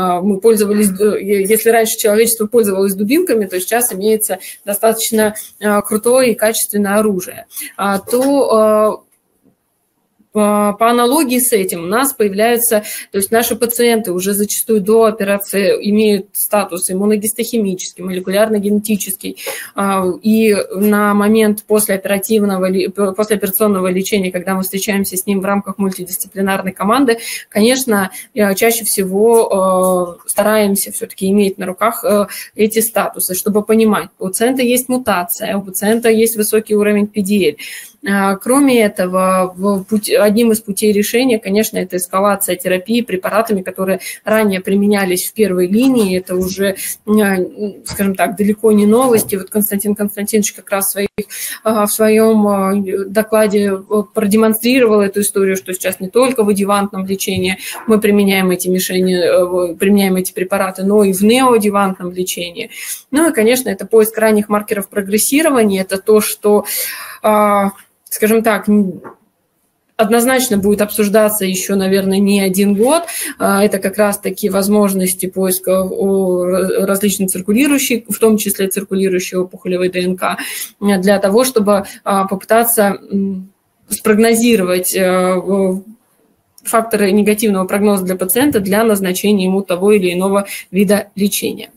если раньше человечество пользовалось дубинками, то сейчас имеется достаточно крутое и качественное оружие, то по аналогии с этим у нас появляются, то есть наши пациенты уже зачастую до операции имеют статус иммуногистохимический, молекулярно-генетический, и на момент послеоперационного лечения, когда мы встречаемся с ним в рамках мультидисциплинарной команды, конечно, чаще всего стараемся все-таки иметь на руках эти статусы, чтобы понимать, у пациента есть мутация, у пациента есть высокий уровень PDL. Кроме этого, одним из путей решения, конечно, это эскалация терапии препаратами, которые ранее применялись в первой линии. Это уже, скажем так, далеко не новости. Вот Константин Константинович как раз в своем докладе продемонстрировал эту историю, что сейчас не только в адъювантном лечении мы применяем эти мишени, применяем эти препараты, но и в неоадъювантном лечении. Ну и, конечно, это поиск ранних маркеров прогрессирования. Это то, что, скажем так, однозначно будет обсуждаться еще, наверное, не один год. Это как раз-таки возможности поиска различных циркулирующих, в том числе циркулирующей опухолевой ДНК, для того, чтобы попытаться спрогнозировать факторы негативного прогноза для пациента для назначения ему того или иного вида лечения.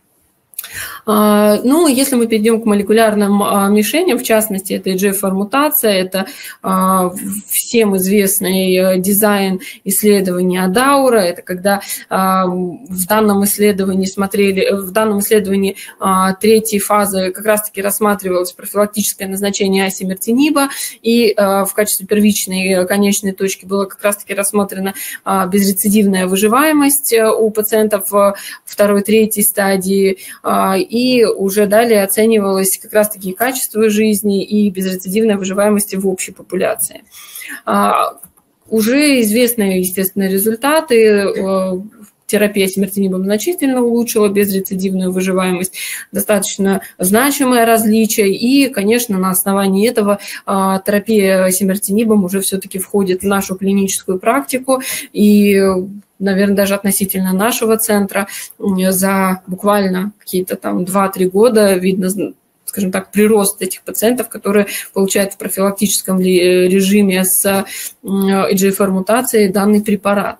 Ну, если мы перейдем к молекулярным мишеням, в частности, это EGFR-мутация, это всем известный дизайн исследования Адаура, это когда в данном исследовании третьей фазы как раз-таки рассматривалось профилактическое назначение асимертиниба, и в качестве первичной конечной точки была как раз-таки рассмотрена безрецидивная выживаемость у пациентов 2-3 стадии, и уже далее оценивалось как раз-таки качество жизни и безрецидивная выживаемость в общей популяции. Уже известны, естественно, результаты. терапия симертинибом значительно улучшила безрецидивную выживаемость, достаточно значимое различие, и, конечно, на основании этого терапия симертинибом уже все-таки входит в нашу клиническую практику, и, наверное, даже относительно нашего центра за буквально какие-то там 2-3 года видно, скажем так, прирост этих пациентов, которые получают в профилактическом режиме с EGFR-мутацией данный препарат.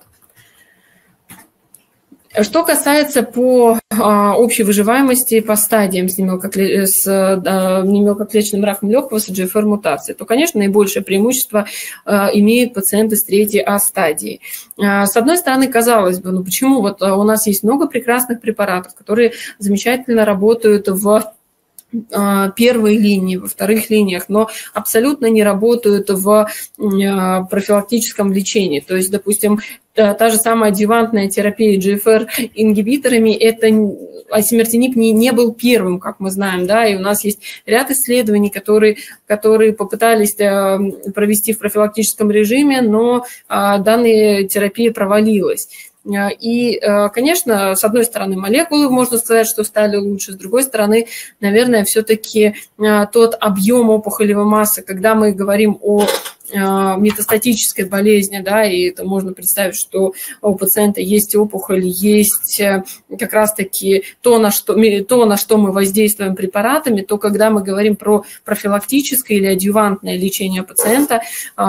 Что касается по общей выживаемости по стадиям с немелкоклеточным раком легкого с EGFR-мутацией, то, конечно, наибольшее преимущество имеют пациенты с 3 А-стадии. С одной стороны, казалось бы, ну почему вот у нас есть много прекрасных препаратов, которые замечательно работают в первой линии, во вторых линиях, но абсолютно не работают в профилактическом лечении. То есть, допустим, та же самая адъювантная терапия EGFR-ингибиторами, это асимертиниб не был первым, как мы знаем, да, и у нас есть ряд исследований, которые попытались провести в профилактическом режиме, но данная терапия провалилась. И, конечно, с одной стороны, молекулы, можно сказать, что стали лучше, с другой стороны, наверное, все-таки тот объем опухолевой массы, когда мы говорим о метастатической болезни, да, и это можно представить, что у пациента есть опухоль, есть как раз-таки то, на что мы воздействуем препаратами, то, когда мы говорим про профилактическое или адъювантное лечение пациента,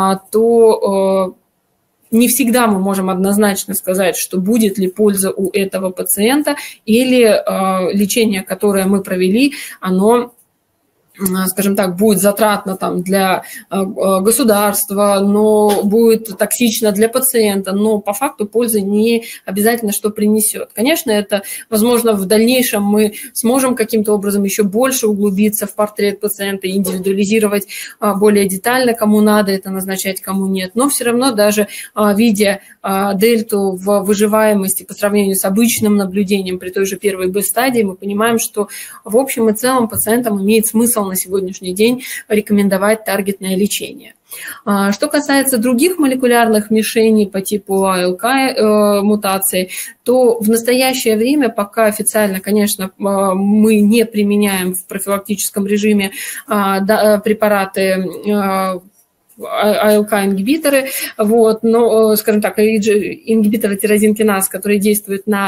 то не всегда мы можем однозначно сказать, что будет ли польза у этого пациента, или лечение, которое мы провели, оно, скажем так, будет затратно там для государства, но будет токсично для пациента, но по факту пользы не обязательно что принесет. Конечно, это, возможно, в дальнейшем мы сможем каким-то образом еще больше углубиться в портрет пациента, индивидуализировать более детально, кому надо это назначать, кому нет, но все равно даже видя дельту в выживаемости по сравнению с обычным наблюдением при той же первой Б-стадии, мы понимаем, что в общем и целом пациентам имеет смысл на сегодняшний день рекомендовать таргетное лечение. Что касается других молекулярных мишеней по типу АЛК мутации, то в настоящее время пока официально, конечно, мы не применяем в профилактическом режиме препараты АЛК-ингибиторы, вот, но, скажем так, ингибиторы тирозинкиназ, которые действуют на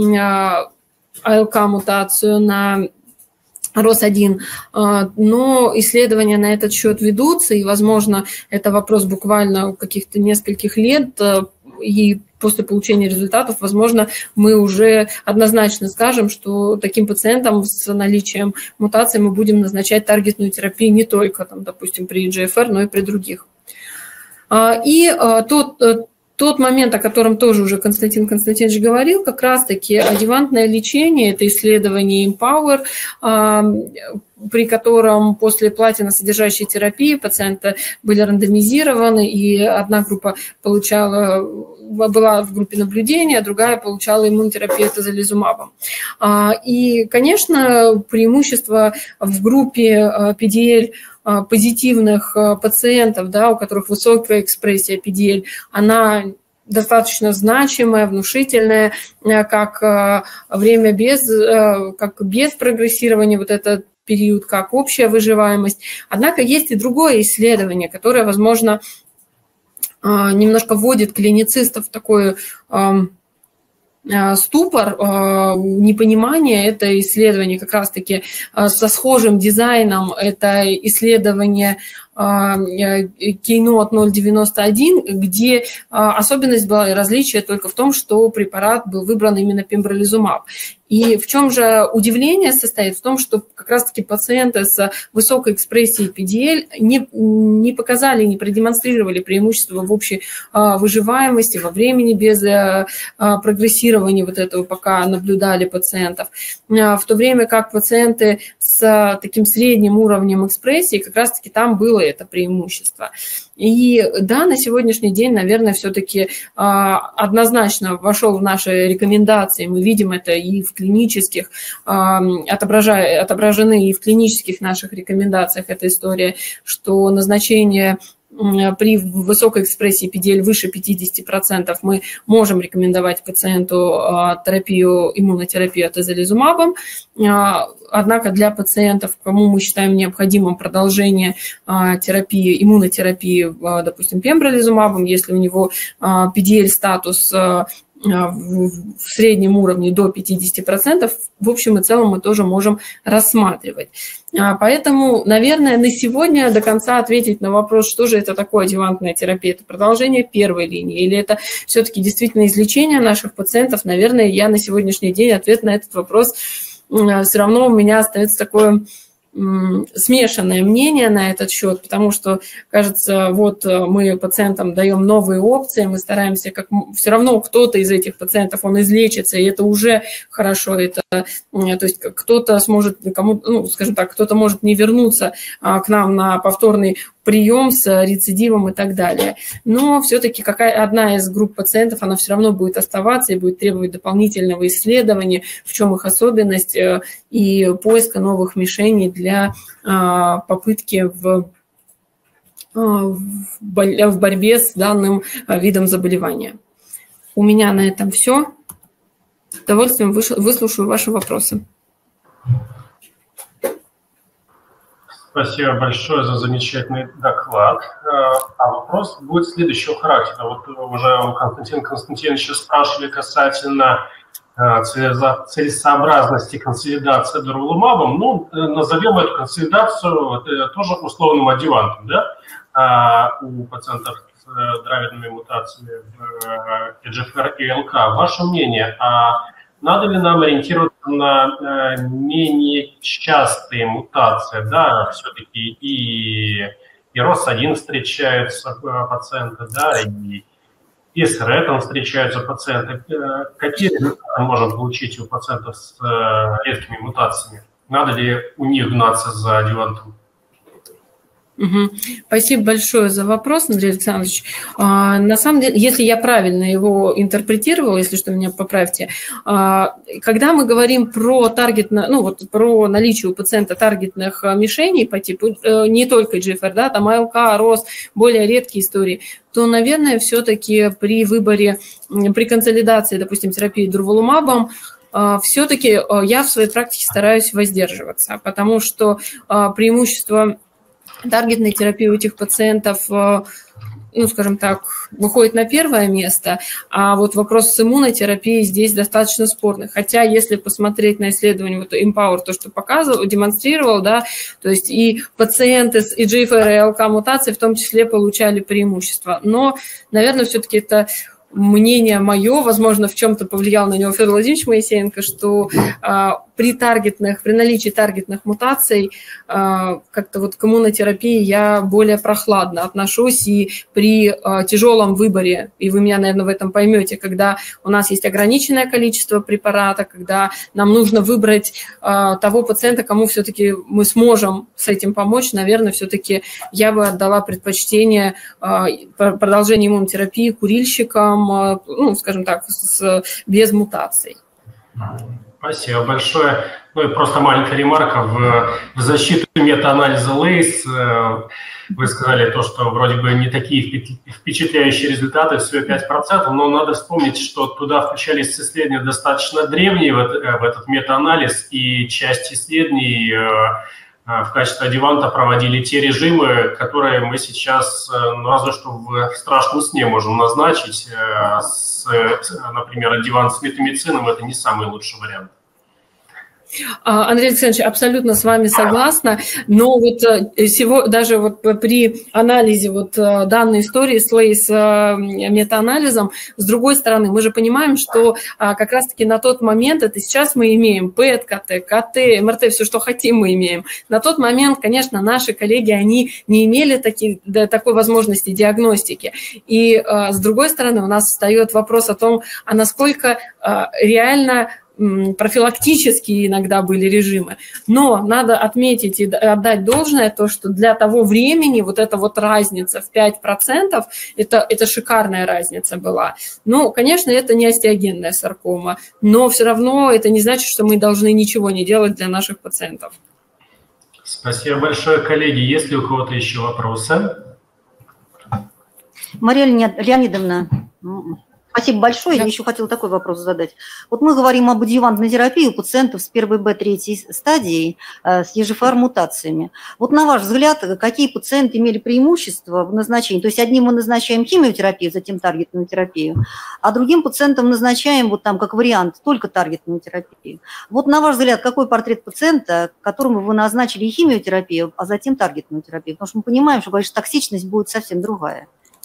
АЛК-мутацию, на РОС1, но исследования на этот счет ведутся, и, возможно, это вопрос буквально каких-то нескольких лет, и после получения результатов, возможно, мы уже однозначно скажем, что таким пациентам с наличием мутации мы будем назначать таргетную терапию не только, там, допустим, при EGFR, но и при других. И тот момент, о котором тоже уже Константин Константинович говорил, как раз-таки адъювантное лечение, это исследование Empower, при котором после платиносодержащей терапии пациенты были рандомизированы, и одна группа была в группе наблюдения, а другая получала иммунотерапию тозолизумабом. И, конечно, преимущество в группе PDL позитивных пациентов, да, у которых высокая экспрессия PDL, она достаточно значимая, внушительная, как время без прогрессирования, вот этот период, как общая выживаемость. Однако есть и другое исследование, которое, возможно, немножко вводит клиницистов в такой ступор, непонимание. Это исследование как раз-таки со схожим дизайном, это исследование Keynote 091, где особенность была и различие только в том, что препарат был выбран именно пембролизумаб. И в чем же удивление состоит? В том, что как раз-таки пациенты с высокой экспрессией PDL не показали, не продемонстрировали преимущества в общей выживаемости, во времени без прогрессирования вот этого, пока наблюдали пациентов. В то время как пациенты с таким средним уровнем экспрессии, как раз-таки там было это преимущество. И да, на сегодняшний день, наверное, все-таки однозначно вошел в наши рекомендации. Мы видим это и в клинических, отображены и в клинических наших рекомендациях эта история, что назначение при высокой экспрессии PDL выше 50% мы можем рекомендовать пациенту терапию, иммунотерапию атезолизумабом. Однако для пациентов, кому мы считаем необходимым продолжение терапии, иммунотерапии, допустим, пембролизумабом, если у него PDL-статус в среднем уровне до 50%, в общем и целом мы тоже можем рассматривать. Поэтому, наверное, на сегодня до конца ответить на вопрос, что же это такое адъювантная терапия, это продолжение первой линии или это все-таки действительно излечение наших пациентов, наверное, я на сегодняшний день ответ на этот вопрос все равно у меня остается такое смешанное мнение на этот счет, потому что, кажется, вот мы пациентам даем новые опции, мы стараемся, как все равно кто-то из этих пациентов, он излечится, и это уже хорошо, это, то есть кто-то сможет, скажем так, кто-то может не вернуться к нам на повторный прием с рецидивом и так далее. Но все-таки одна из групп пациентов, она все равно будет оставаться и будет требовать дополнительного исследования, в чем их особенность, и поиска новых мишеней для попытки в борьбе с данным видом заболевания. У меня на этом все. С удовольствием выслушаю ваши вопросы. Спасибо большое за замечательный доклад. А вопрос будет следующего характера. Вот уже у Константина Константиновича спрашивали касательно целесообразности консолидации дурвалумабом. Ну, назовем эту консолидацию тоже условным адъювантом, да, у пациентов с дравидными мутациями в EGFR и ЛК. Ваше мнение, надо ли нам ориентироваться на менее частые мутации? Да, все-таки и ROS1 встречаются пациенты, да, и с РЭТом встречаются пациенты. Какие результаты мы можем получить у пациентов с редкими мутациями? Надо ли у них гнаться за адъювантом? Спасибо большое за вопрос, Андрей Александрович. На самом деле, если я правильно его интерпретировала, если что, меня поправьте, когда мы говорим про про наличие у пациента таргетных мишеней по типу не только GFR, да, там АЛК, РОС, более редкие истории, то, наверное, все-таки при выборе, при консолидации, допустим, терапии дурвалумабом, все-таки я в своей практике стараюсь воздерживаться, потому что преимущество таргетной терапии у этих пациентов, скажем так, выходит на первое место, а вот вопрос с иммунотерапией здесь достаточно спорный. Хотя, если посмотреть на исследование вот Empower, то, что показывал, демонстрировал, да, то есть и пациенты с EGFR и ЛК мутацией в том числе получали преимущество. Но, наверное, все-таки это мнение мое, возможно, в чем-то повлиял на него Федор Владимирович Моисеенко, что при наличии таргетных мутаций как-то вот к иммунотерапии я более прохладно отношусь, и при тяжелом выборе, и вы меня, наверное, в этом поймете, когда у нас есть ограниченное количество препарата, когда нам нужно выбрать того пациента, кому все-таки мы сможем с этим помочь, наверное, все-таки я бы отдала предпочтение продолжению иммунотерапии курильщикам, скажем так, без мутаций. Спасибо большое. Ну и просто маленькая ремарка в защиту метаанализа Лейс. Вы сказали то, что вроде бы не такие впечатляющие результаты, всего 5%, но надо вспомнить, что туда включались исследования достаточно древние в этот метаанализ, и часть исследований в качестве адъюванта проводили те режимы, которые мы сейчас, разве что в страшном сне можем назначить. Например, адъювант с метамицином – это не самый лучший вариант. Андрей Александрович, абсолютно с вами согласна, но вот даже вот при анализе вот данной истории с метаанализом, с другой стороны, мы же понимаем, что как раз-таки на тот момент, это сейчас мы имеем ПЭТ, КТ, МРТ, все, что хотим, мы имеем. На тот момент, конечно, наши коллеги, они не имели такой возможности диагностики. И с другой стороны, у нас встает вопрос о том, а насколько реально профилактические иногда были режимы, но надо отметить и отдать должное то, что для того времени вот эта вот разница в 5%, это шикарная разница была. Ну, конечно, это не остеогенная саркома, но все равно это не значит, что мы должны ничего не делать для наших пациентов. Спасибо большое, коллеги. Есть ли у кого-то еще вопросы? Мария Леонидовна, спасибо большое. Я еще хотела такой вопрос задать. Вот мы говорим об адъювантной терапии у пациентов с первой Б3 стадией с ЕЖФР-мутациями. Вот на ваш взгляд, какие пациенты имели преимущество в назначении? То есть одним мы назначаем химиотерапию, затем таргетную терапию, а другим пациентам назначаем вот там как вариант только таргетную терапию. Вот на ваш взгляд, какой портрет пациента, которому вы назначили и химиотерапию, а затем таргетную терапию? Потому что мы понимаем, что, конечно, токсичность будет совсем другая.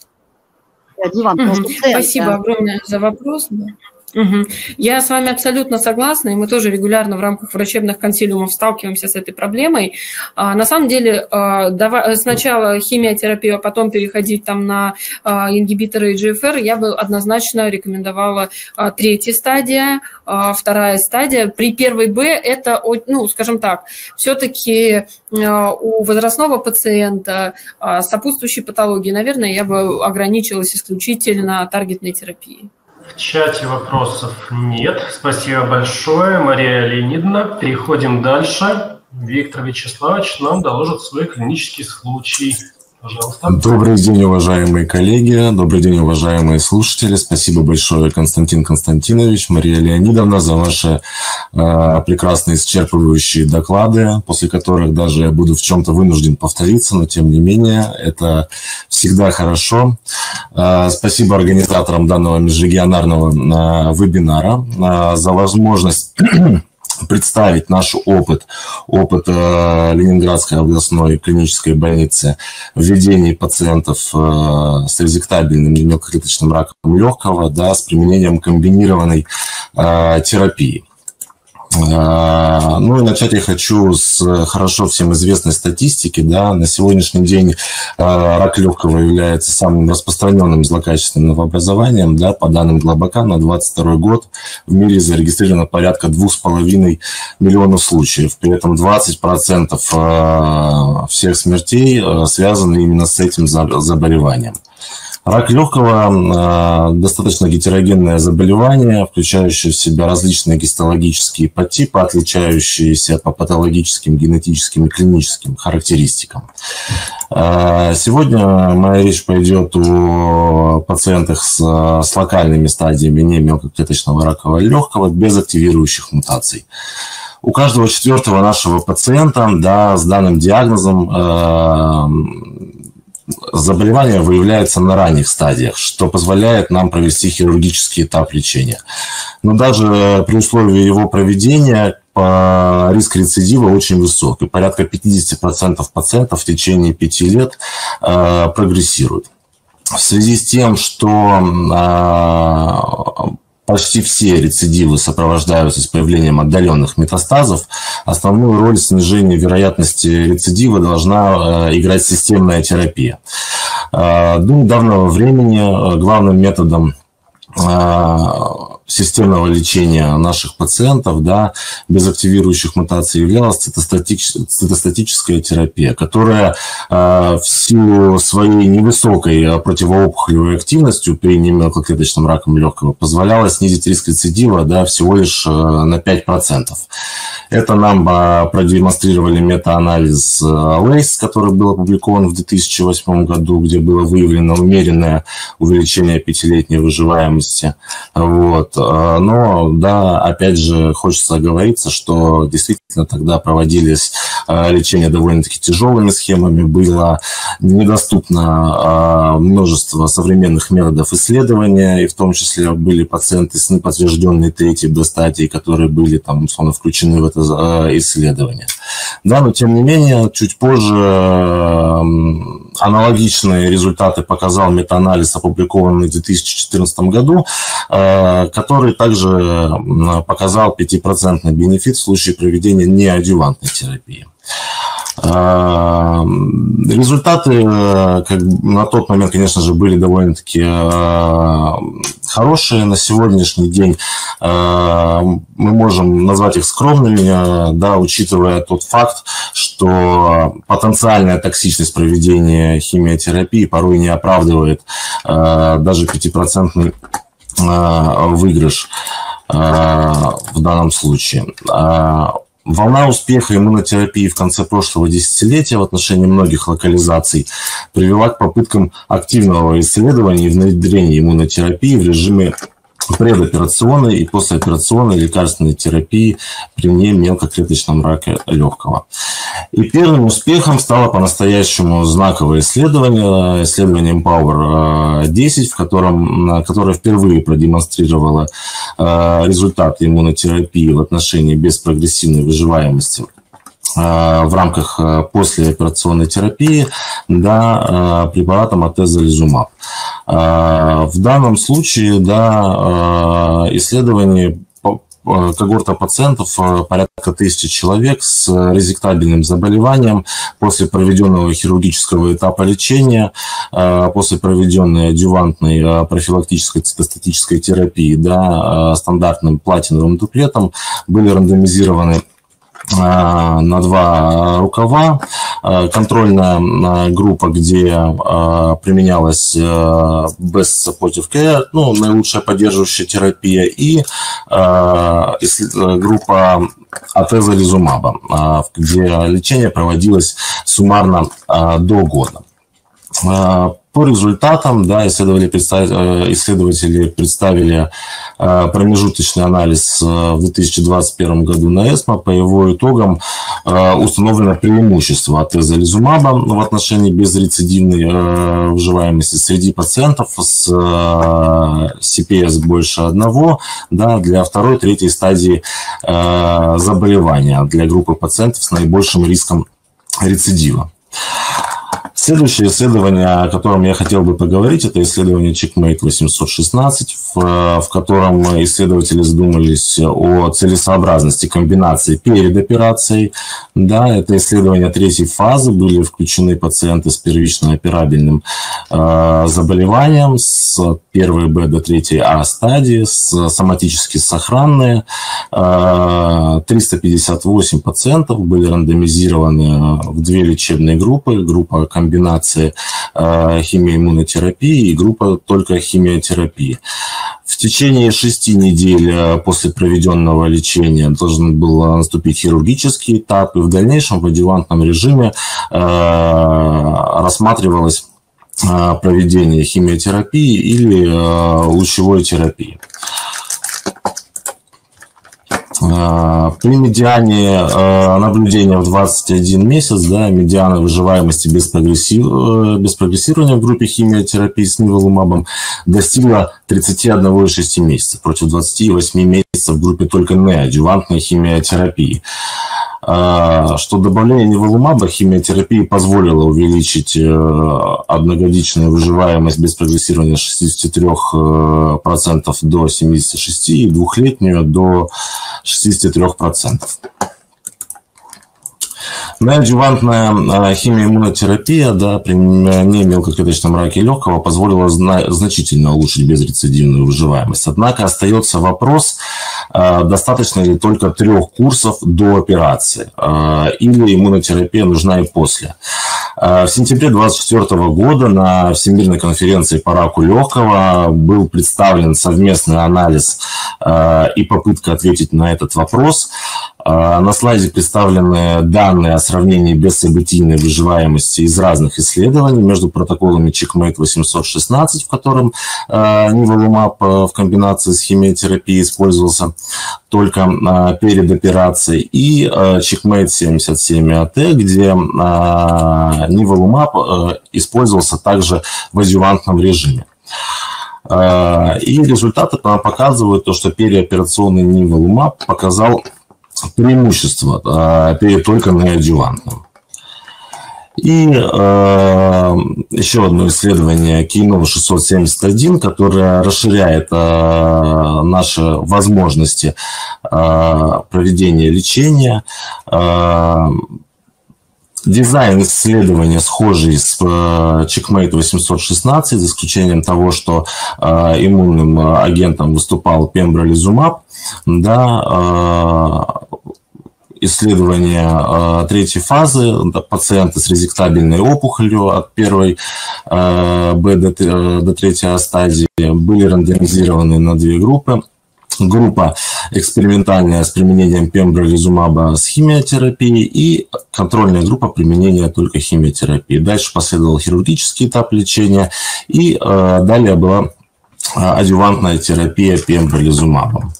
Спасибо огромное за вопрос. Я с вами абсолютно согласна, и мы тоже регулярно в рамках врачебных консилиумов сталкиваемся с этой проблемой. На самом деле, сначала химиотерапию, а потом переходить там на ингибиторы EGFR, я бы однозначно рекомендовала 3-я стадия, 2-я стадия. При 1-й Б это, ну, скажем так, все-таки у возрастного пациента сопутствующей патологии, наверное, я бы ограничилась исключительно таргетной терапией. В чате вопросов нет. Спасибо большое, Мария Леонидовна. Переходим дальше. Виктор Вячеславович нам доложит свой клинический случай. Пожалуйста. Добрый день, уважаемые коллеги. Добрый день, уважаемые слушатели. Спасибо большое, Константин Константинович, Мария Леонидовна, за ваши прекрасные исчерпывающие доклады, после которых даже я буду в чем-то вынужден повториться, но тем не менее это всегда хорошо. Спасибо организаторам данного межрегионального вебинара за возможность представить наш опыт Ленинградской областной клинической больницы в ведении пациентов с резектабельным мелкоклеточным раком легкого, да, с применением комбинированной терапии. Ну и начать я хочу с хорошо всем известной статистики. Да. На сегодняшний день рак легкого является самым распространенным злокачественным новообразованием. Да. По данным Глобака на 2022 год в мире зарегистрировано порядка 2,5 миллионов случаев. При этом 20% всех смертей связаны именно с этим заболеванием. Рак легкого – достаточно гетерогенное заболевание, включающее в себя различные гистологические подтипы, отличающиеся по патологическим, генетическим и клиническим характеристикам. Сегодня моя речь пойдет о пациентах с локальными стадиями немелкоклеточного рака легкого без активирующих мутаций. У каждого 4-го нашего пациента, да, с данным диагнозом заболевание выявляется на ранних стадиях, что позволяет нам провести хирургический этап лечения. Но даже при условии его проведения риск рецидива очень высок, и порядка 50% пациентов в течение 5 лет прогрессируют. В связи с тем, что почти все рецидивы сопровождаются с появлением отдаленных метастазов, основную роль в снижении вероятности рецидива должна играть системная терапия. До недавнего времени главным методом системного лечения наших пациентов, да, без активирующих мутаций являлась цитостатическая терапия, которая в силу своей невысокой противоопухолевой активностью при немелкоклеточном раке легкого позволяла снизить риск рецидива, да, всего лишь на 5%. Это нам продемонстрировали метаанализ LACE, который был опубликован в 2008 году, где было выявлено умеренное увеличение 5-летней выживаемости. Вот. Но, да, опять же, хочется оговориться, что действительно тогда проводились лечения довольно-таки тяжелыми схемами, было недоступно множество современных методов исследования, и в том числе были пациенты с неподтвержденной 3-й Б-стадией, которые были там, условно, включены в это исследование. Да, но тем не менее, чуть позже аналогичные результаты показал метаанализ, опубликованный в 2014 году, который также показал 5% бенефит в случае проведения неадъювантной терапии. Результаты на тот момент, конечно же, были довольно-таки хорошие. На сегодняшний день мы можем назвать их скромными, да, учитывая тот факт, что потенциальная токсичность проведения химиотерапии порой не оправдывает даже 5% выигрыш в данном случае. Волна успеха иммунотерапии в конце прошлого десятилетия в отношении многих локализаций привела к попыткам активного исследования и внедрения иммунотерапии в режиме предоперационной и послеоперационной лекарственной терапии при мелкоклеточном раке легкого. И первым успехом стало по-настоящему знаковое исследование Empower-10, которое впервые продемонстрировало результаты иммунотерапии в отношении беспрогрессивной выживаемости в рамках послеоперационной терапии препаратом атезолизумаб. В данном случае исследование когорта пациентов, порядка 1000 человек с резектабельным заболеванием после проведенного хирургического этапа лечения, после проведенной адъювантной профилактической цитостатической терапии стандартным платиновым дуплетом были рандомизированы на 2 рукава. Контрольная группа, где применялась best supportive care, наилучшая поддерживающая терапия, и группа атезолизумаба, где лечение проводилось суммарно до года. По результатам исследователи представили промежуточный анализ в 2021 году на ESMO. По его итогам установлено преимущество атезолизумаба в отношении безрецидивной выживаемости среди пациентов с CPS больше 1 для 2-3 стадии заболевания, для группы пациентов с наибольшим риском рецидива. Следующее исследование, о котором я хотел бы поговорить, это исследование CheckMate 816, в котором исследователи задумались о целесообразности комбинации перед операцией. Это исследование 3-й фазы, были включены пациенты с первично операбельным заболеванием с 1 Б до 3 А стадии, соматически сохранные. 358 пациентов были рандомизированы в 2 лечебные группы. Группа комбинации химиоиммунотерапии и группа только химиотерапии. В течение 6 недель после проведенного лечения должен был наступить хирургический этап, и в дальнейшем в адъювантном режиме рассматривалось проведение химиотерапии или лучевой терапии. При медиане наблюдения в 21 месяц, медиана выживаемости без прогрессирования в группе химиотерапии с ниволумабом достигла 31,6 месяца против 28 месяцев в группе только неадъювантной химиотерапии. Что добавление ниволумаба химиотерапии позволило увеличить одногодичную выживаемость без прогрессирования с 63% до 76% и двухлетнюю до 63%. Неадъювантная химиоиммунотерапия при мелкоклеточном раке легкого позволила значительно улучшить безрецидивную выживаемость. Однако остается вопрос, достаточно ли только 3 курсов до операции, или иммунотерапия нужна и после. В сентябре 2024 года на Всемирной конференции по раку легкого был представлен совместный анализ и попытка ответить на этот вопрос. На слайде представлены данные о сравнении бессобытийной выживаемости из разных исследований между протоколами CheckMate 816, в котором ниволумаб в комбинации с химиотерапией использовался только перед операцией, и CheckMate 77AT, где ниволумаб использовался также в адъювантном режиме. И результаты показывают то, что переоперационный ниволумаб показал преимущество перед только неадъювантным. И еще одно исследование Кейнова 671, которое расширяет наши возможности проведения лечения. Дизайн исследования схожий с CheckMate 816, за исключением того, что иммунным агентом выступал пембролизумаб. Исследование 3-й фазы, пациенты с резектабельной опухолью от 1 Б до 3 стадии были рандомизированы на 2 группы. группа экспериментальная с применением пембролизумаба с химиотерапией и контрольная группа применения только химиотерапии. Дальше последовал хирургический этап лечения и далее была адъювантная терапия пембролизумабом.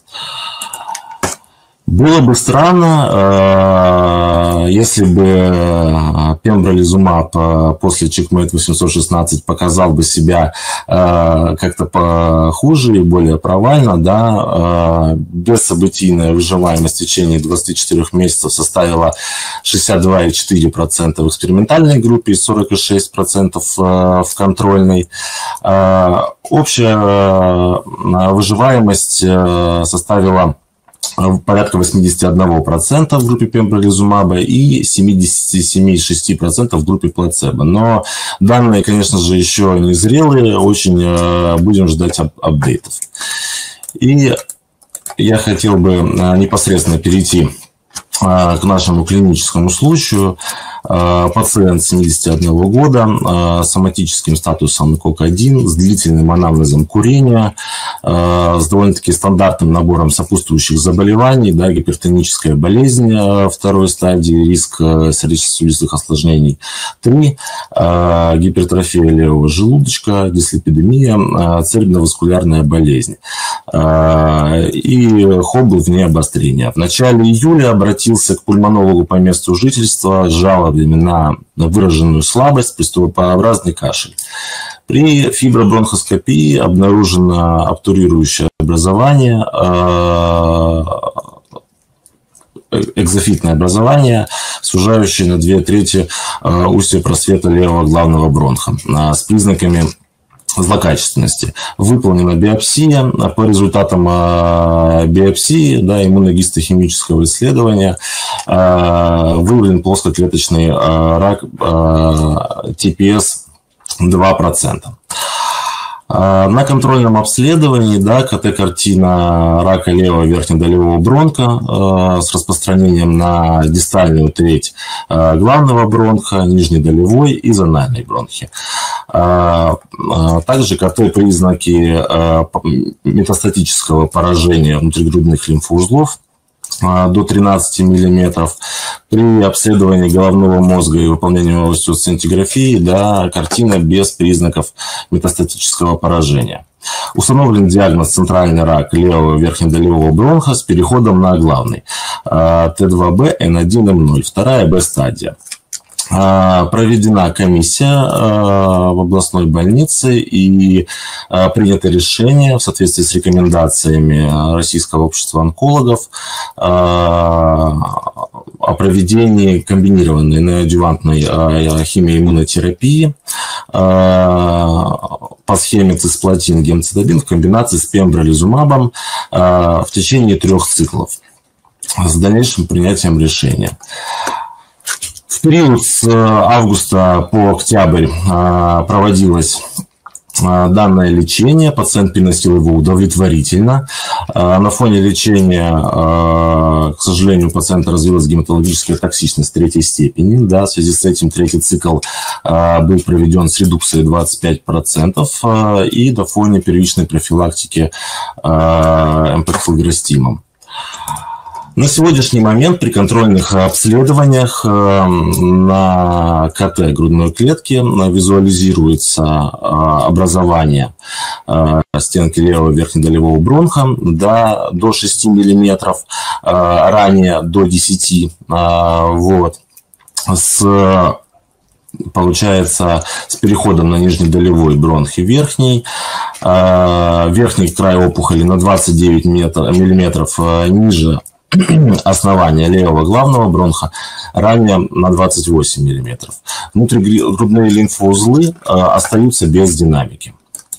Было бы странно, если бы пембролизумаб после CheckMate 816 показал бы себя как-то похуже и более провально, да, бессобытийная выживаемость в течение 24 месяцев составила 62,4% в экспериментальной группе и 46% в контрольной. Общая выживаемость составила порядка 81% в группе пембролизумаба и 77,6% в группе плацебо. Но данные, конечно же, еще не зрелые, очень будем ждать апдейтов. И я хотел бы непосредственно перейти к нашему клиническому случаю. Пациент 71 года с соматическим статусом КОК-1, с длительным анамнезом курения, с довольно-таки стандартным набором сопутствующих заболеваний, да, гипертоническая болезнь второй стадии, риск сердечно-сосудистых осложнений 3, гипертрофия левого желудочка, дислипидемия, цереброваскулярная болезнь и хобл вне обострения. В начале июля обратился к пульмонологу по месту жительства с жалобами на выраженную слабость, приступообразный кашель. При фибробронхоскопии обнаружено обтурирующее образование, экзофитное образование, сужающее на 2/3 устья просвета левого главного бронха с признаками злокачественности. Выполнена биопсия. По результатам биопсии, да, иммуногистохимического исследования выявлен плоскоклеточный рак ТПС 2%. На контрольном обследовании, да, КТ-картина рака левого верхнедолевого бронха с распространением на дистальную треть главного бронха, нижнедолевой и зональной бронхи. Также КТ-признаки метастатического поражения внутригрудных лимфоузлов до 13 мм. При обследовании головного мозга и выполнении остеосцинтиграфии, да, картина без признаков метастатического поражения. Установлен диагноз центральный рак левого верхнедолевого бронха с переходом на главный. Т2Б, Н1, М0, вторая Б-стадия. Проведена комиссия в областной больнице и принято решение в соответствии с рекомендациями Российского общества онкологов о проведении комбинированной неоадъювантной химиоиммунотерапии по схеме цисплатин гемцидобин в комбинации с пембролизумабом в течение 3 циклов с дальнейшим принятием решения. В период с августа по октябрь проводилось данное лечение, пациент переносил его удовлетворительно. На фоне лечения, к сожалению, у пациента развилась гематологическая токсичность 3-й степени. Да, в связи с этим 3-й цикл был проведен с редукцией 25% и на фоне первичной профилактики эмпекфилграстимом. На сегодняшний момент при контрольных обследованиях на КТ грудной клетки визуализируется образование стенки левого верхнедолевого бронха, да, до 6 мм, ранее до 10 вот, получается, с переходом на нижнедолевой бронх и верхний. Верхний край опухоли на 29 мм ниже основания левого главного бронха, ранее на 28 мм. Внутригрудные лимфоузлы остаются без динамики.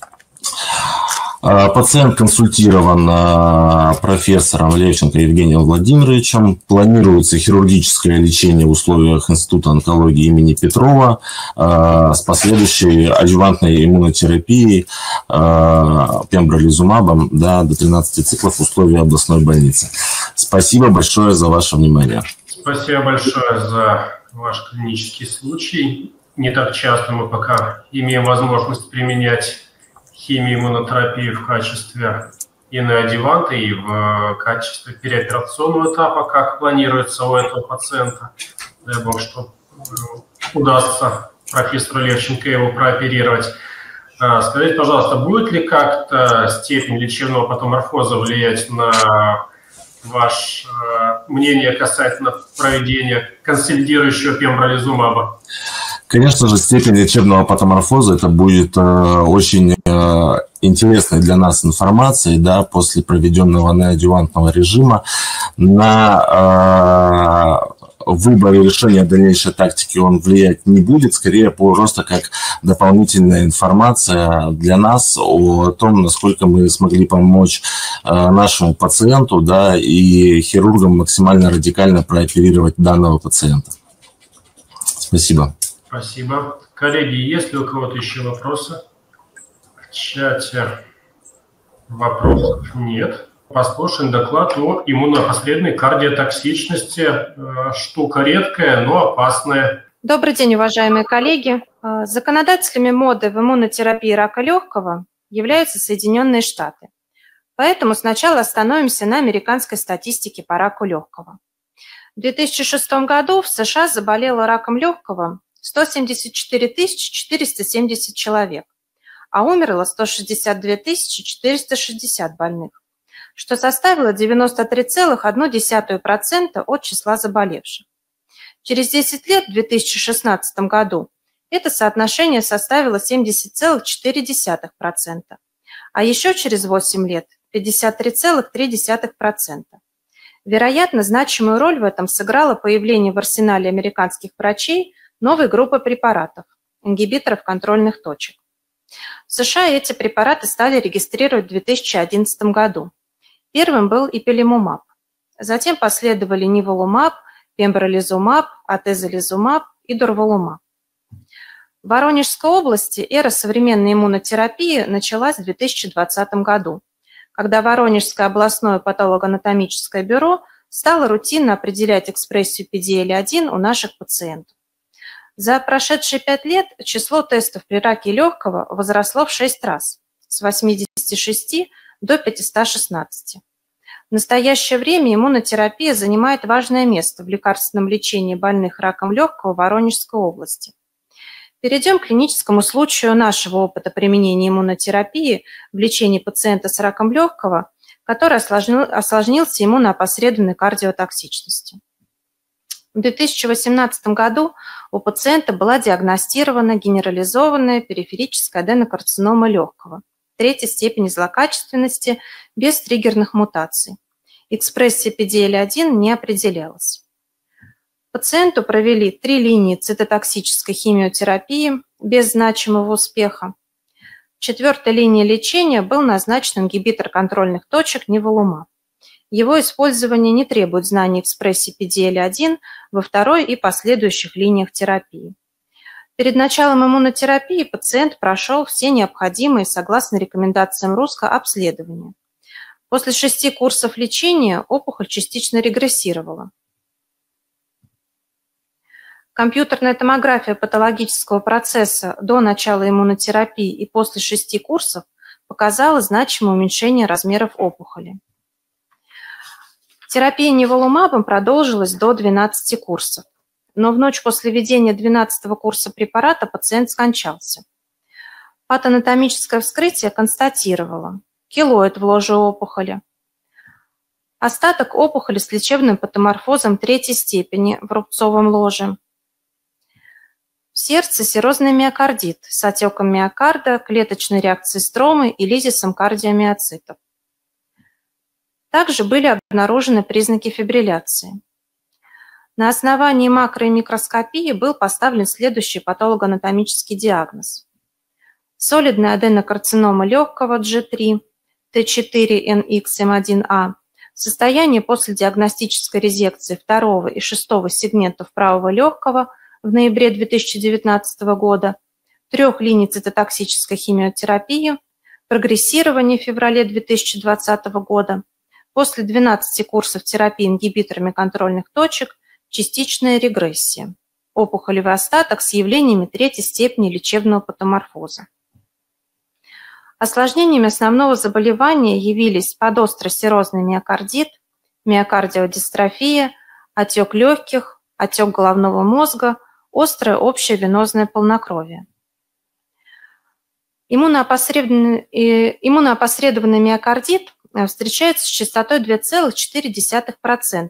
Пациент консультирован профессором Левченко Евгением Владимировичем. Планируется хирургическое лечение в условиях Института онкологии имени Петрова с последующей адъювантной иммунотерапией пембролизумабом, да, до 13 циклов в условиях областной больницы. Спасибо большое за ваше внимание. Спасибо большое за ваш клинический случай. Не так часто мы пока имеем возможность применять химиоиммунотерапию в качестве и неоадъюванта, и в качестве переоперационного этапа, как планируется у этого пациента. Дай бог, что удастся профессору Левченко его прооперировать. Скажите, пожалуйста, будет ли как-то степень лечебного патоморфоза влиять на ваше мнение касательно проведения консолидирующего пембролизумаба? Конечно же, степень лечебного патоморфоза это будет очень интересной для нас информацией, да, после проведенного неоадъювантного режима. На выбор и решение дальнейшей тактики он влиять не будет, скорее просто как дополнительная информация для нас о том, насколько мы смогли помочь нашему пациенту, да, и хирургам максимально радикально прооперировать данного пациента. Спасибо. Спасибо. Коллеги, есть ли у кого-то еще вопросы? В чате вопросов нет. Послушаем доклад о иммунопосредственной кардиотоксичности. Штука редкая, но опасная. Добрый день, уважаемые коллеги. Законодателями моды в иммунотерапии рака легкого являются Соединенные Штаты. Поэтому сначала остановимся на американской статистике по раку легкого. В 2006 году в США заболело раком легкого 174 470 человек, а умерло 162 460 больных, что составило 93,1% от числа заболевших. Через 10 лет, в 2016 году, это соотношение составило 70,4%, а еще через 8 лет – 53,3%. Вероятно, значимую роль в этом сыграло появление в арсенале американских врачей новой группы препаратов – ингибиторов контрольных точек. В США эти препараты стали регистрировать в 2011 году. Первым был ипилимумаб. Затем последовали ниволумаб, пембролизумаб, атезолизумаб и дурвалумаб. В Воронежской области эра современной иммунотерапии началась в 2020 году, когда Воронежское областное патологоанатомическое бюро стало рутинно определять экспрессию PDL-1 у наших пациентов. За прошедшие 5 лет число тестов при раке легкого возросло в 6 раз, с 86 до 516. В настоящее время иммунотерапия занимает важное место в лекарственном лечении больных раком легкого в Воронежской области. Перейдем к клиническому случаю нашего опыта применения иммунотерапии в лечении пациента с раком легкого, который осложнился иммуноопосредованной кардиотоксичностью. В 2018 году у пациента была диагностирована генерализованная периферическая аденокарцинома легкого, 3-й степени злокачественности без триггерных мутаций. Экспрессия PDL-1 не определялась. Пациенту провели 3 линии цитотоксической химиотерапии без значимого успеха. В 4-й линии лечения был назначен ингибитор контрольных точек ниволумаб. Его использование не требует знания экспрессии PDL-1 во 2-й и последующих линиях терапии. Перед началом иммунотерапии пациент прошел все необходимые, согласно рекомендациям РУСКО, обследования. После 6 курсов лечения опухоль частично регрессировала. Компьютерная томография патологического процесса до начала иммунотерапии и после 6 курсов показала значимое уменьшение размеров опухоли. Терапия ниволумабом продолжилась до 12 курсов, но в ночь после введения 12-го курса препарата пациент скончался. Патоанатомическое вскрытие констатировало килоид в ложе опухоли, остаток опухоли с лечебным патоморфозом 3-й степени в рубцовом ложе, в сердце серозный миокардит с отеком миокарда, клеточной реакцией стромы и лизисом кардиомиоцитов. Также были обнаружены признаки фибрилляции. На основании макро- и микроскопии был поставлен следующий патологоанатомический диагноз. Солидная аденокарцинома легкого G3, T4-NXM1A, состояние после диагностической резекции 2 и 6 сегментов правого легкого в ноябре 2019 года, 3 линий цитотоксической химиотерапии, прогрессирование в феврале 2020 года, после 12 курсов терапии ингибиторами контрольных точек, частичная регрессия, опухолевый остаток с явлениями 3-й степени лечебного патоморфоза. Осложнениями основного заболевания явились подостросерозный миокардит, миокардиодистрофия, отек легких, отек головного мозга, острое общее венозное полнокровие. Иммуноопосредованный миокардит встречается с частотой 2,4%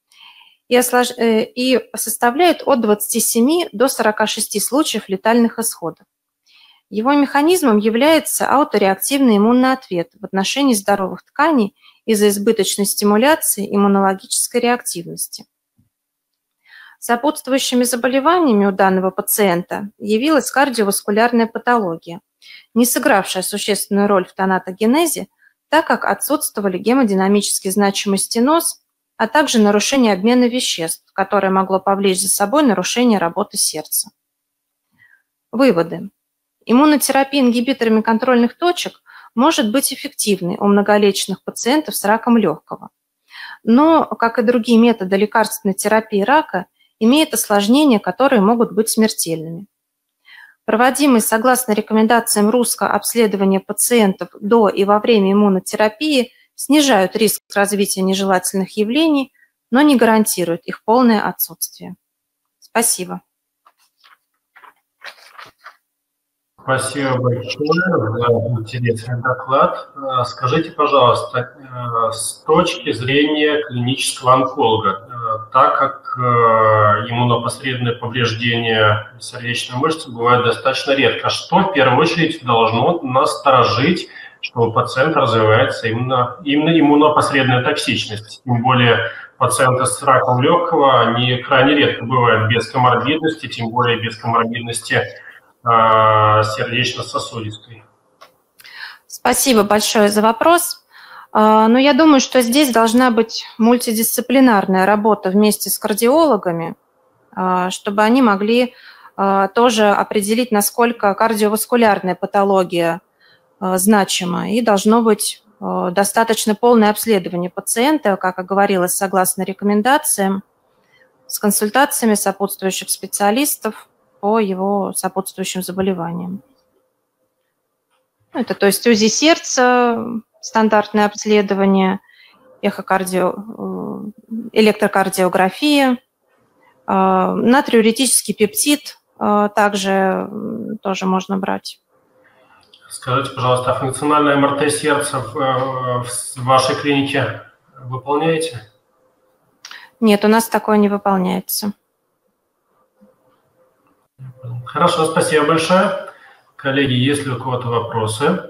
и составляет от 27 до 46 случаев летальных исходов. Его механизмом является аутореактивный иммунный ответ в отношении здоровых тканей из-за избыточной стимуляции иммунологической реактивности. Сопутствующими заболеваниями у данного пациента явилась кардиоваскулярная патология, не сыгравшая существенную роль в тонатогенезе, так как отсутствовали гемодинамически значимый стеноз, а также нарушение обмена веществ, которое могло повлечь за собой нарушение работы сердца. Выводы. Иммунотерапия ингибиторами контрольных точек может быть эффективной у многолеченных пациентов с раком легкого, но, как и другие методы лекарственной терапии рака, имеет осложнения, которые могут быть смертельными. Проводимые согласно рекомендациям РУСКО обследования пациентов до и во время иммунотерапии снижают риск развития нежелательных явлений, но не гарантируют их полное отсутствие. Спасибо. Спасибо большое за интересный доклад. Скажите, пожалуйста, с точки зрения клинического онколога, так как иммунопосредственное повреждение сердечной мышцы бывает достаточно редко, что в первую очередь должно насторожить, что у пациента развивается именно иммунопосредственная токсичность? Тем более пациенты с раком легкого, они крайне редко бывают без коморбидности, тем более без коморбидности сердечно-сосудистой. Спасибо большое за вопрос. Но я думаю, что здесь должна быть мультидисциплинарная работа вместе с кардиологами, чтобы они могли тоже определить, насколько кардиоваскулярная патология значима, и должно быть достаточно полное обследование пациента, как и говорилось, согласно рекомендациям, с консультациями сопутствующих специалистов по его сопутствующим заболеваниям. Это, то есть, УЗИ сердца, стандартное обследование, электрокардиография, натриуретический пептид также тоже можно брать. Скажите, пожалуйста, а функциональное МРТ сердца в вашей клинике выполняете? Нет, у нас такое не выполняется. Хорошо, спасибо большое. Коллеги, есть ли у кого-то вопросы?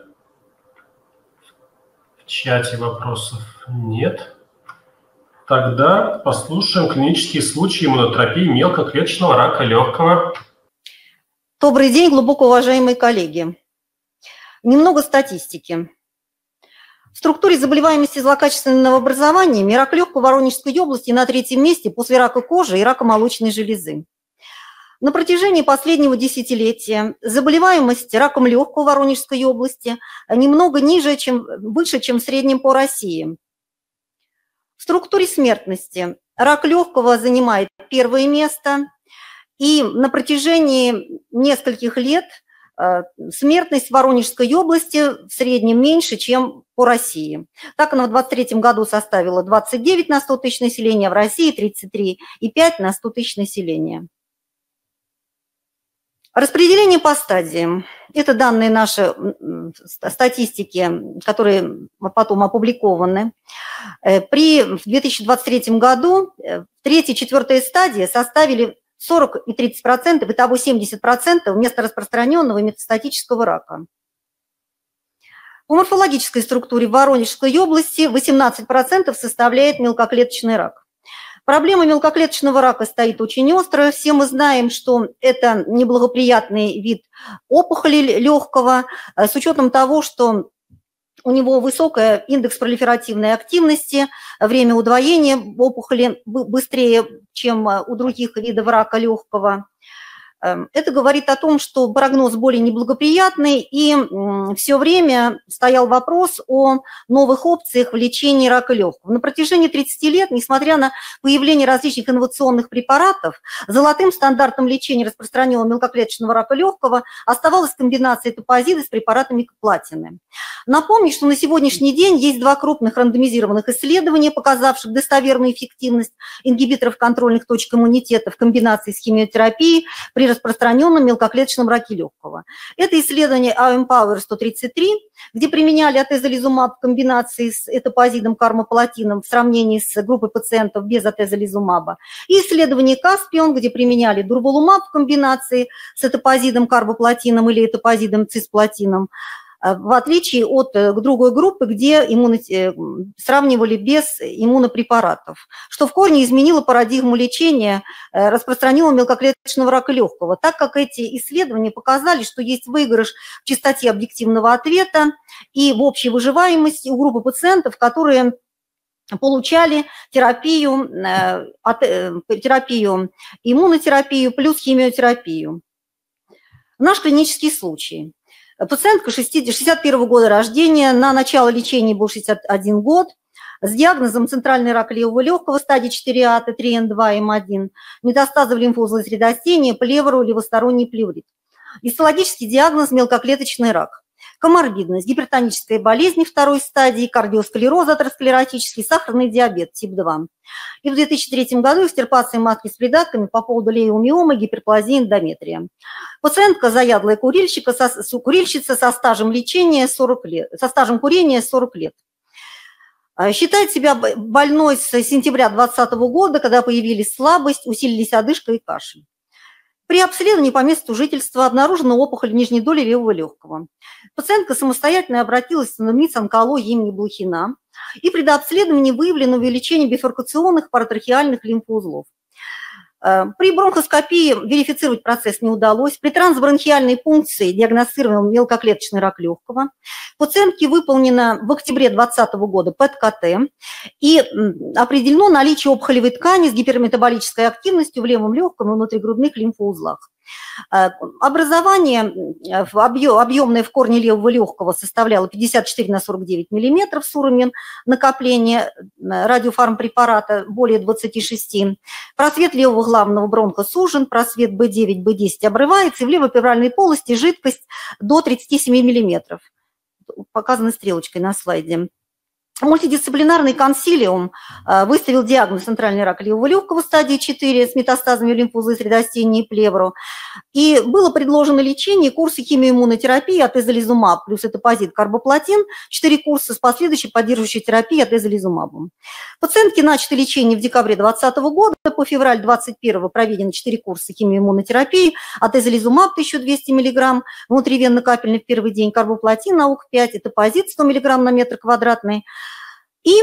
В чате вопросов нет. Тогда послушаем клинические случаи иммунотерапии мелкоклеточного рака легкого. Добрый день, глубоко уважаемые коллеги. Немного статистики. В структуре заболеваемости злокачественными новообразованиями рак легкого в Воронежской области на 3-м месте после рака кожи и рака молочной железы. На протяжении последнего десятилетия заболеваемость раком легкого в Воронежской области немного выше, чем в среднем по России. В структуре смертности рак легкого занимает 1-е место, и на протяжении нескольких лет смертность в Воронежской области в среднем меньше, чем по России. Так она в 2023 году составила 29 на 100 тысяч населения, а в России 33,5 на 100 тысяч населения. Распределение по стадиям. Это данные наши статистики, которые потом опубликованы. В 2023 году 3-4 стадии составили 40 и 30%, итого 70% вместо распространенного метастатического рака. По морфологической структуре в Воронежской области 18% составляет мелкоклеточный рак. Проблема мелкоклеточного рака стоит очень острая. Все мы знаем, что это неблагоприятный вид опухоли легкого, с учетом того, что у него высокий индекс пролиферативной активности, время удвоения опухоли быстрее, чем у других видов рака легкого. Это говорит о том, что прогноз более неблагоприятный, и все время стоял вопрос о новых опциях в лечении рака легкого. На протяжении 30 лет, несмотря на появление различных инновационных препаратов, золотым стандартом лечения распространенного мелкоклеточного рака легкого оставалась комбинация этапозида с препаратами платины. Напомню, что на сегодняшний день есть два крупных рандомизированных исследования, показавших достоверную эффективность ингибиторов контрольных точек иммунитета в комбинации с химиотерапией при распространенном мелкоклеточном раке легкого. Это исследование AMPOWER 133, где применяли атезолизумаб в комбинации с этапозидом кармоплатином в сравнении с группой пациентов без атезолизумаба. И исследование CASPION, где применяли дурвалумаб в комбинации с этапозидом карбоплатином или этапозидом цисплатином, в отличие от другой группы, где сравнивали без иммунопрепаратов, что в корне изменило парадигму лечения распространенного мелкоклеточного рака легкого, так как эти исследования показали, что есть выигрыш в частоте объективного ответа и в общей выживаемости у группы пациентов, которые получали терапию, иммунотерапию плюс химиотерапию. Наш клинический случай. Пациентка 61 года рождения, на начало лечения был 61 год, с диагнозом центральный рак левого легкого стадии 4А, Т3Н2, М1, метастазы в лимфоузлы средостения, плевру, левосторонний плеврит. Гистологический диагноз – мелкоклеточный рак. Коморбидность, гипертоническая болезнь второй стадии, кардиосклероз атеросклеротический, сахарный диабет тип 2. И в 2003 году экстирпация матки с придатками по поводу лейомиомы, гиперплазии, эндометрия. Пациентка заядлая курильщица со стажем лечения 40 лет, со стажем курения 40 лет. Считает себя больной с сентября 2020 года, когда появились слабость, усилились одышка и кашель. При обследовании по месту жительства обнаружена опухоль в нижней доле левого легкого. Пациентка самостоятельно обратилась в стандарт онкологии имени Блохина, и при дообследовании выявлено увеличение бифуркационных паратрахеальных лимфоузлов. При бронхоскопии верифицировать процесс не удалось. При трансбронхиальной пункции диагностирован мелкоклеточный рак легкого. Пациентке выполнено в октябре 2020 года ПЭТ-КТ и определено наличие опухолевой ткани с гиперметаболической активностью в левом легком и внутригрудных лимфоузлах. Образование объемное в корне левого легкого составляло 54 на 49 мм с уровнем накопления радиофармпрепарата более 26. Просвет левого главного бронха сужен, просвет B9, B10 обрывается, и в левоплевральной полости жидкость до 37 мм. Показано стрелочкой на слайде. Мультидисциплинарный консилиум выставил диагноз центральный рак левого легкого стадии 4 с метастазами в лимфоузлы средостения и плевру. И было предложено лечение, курсы химиоиммунотерапии атезолизумаб плюс этапозид карбоплатин, 4 курса с последующей поддерживающей терапией атезолизумабом. Пациентки начали лечение в декабре 2020 года, по февраль 2021 проведено 4 курса химиоиммунотерапии, атезолизумаб 1200 мг, внутривенно-капельный в первый день, карбоплатин АУК-5, этапозид 100 мг на метр квадратный. И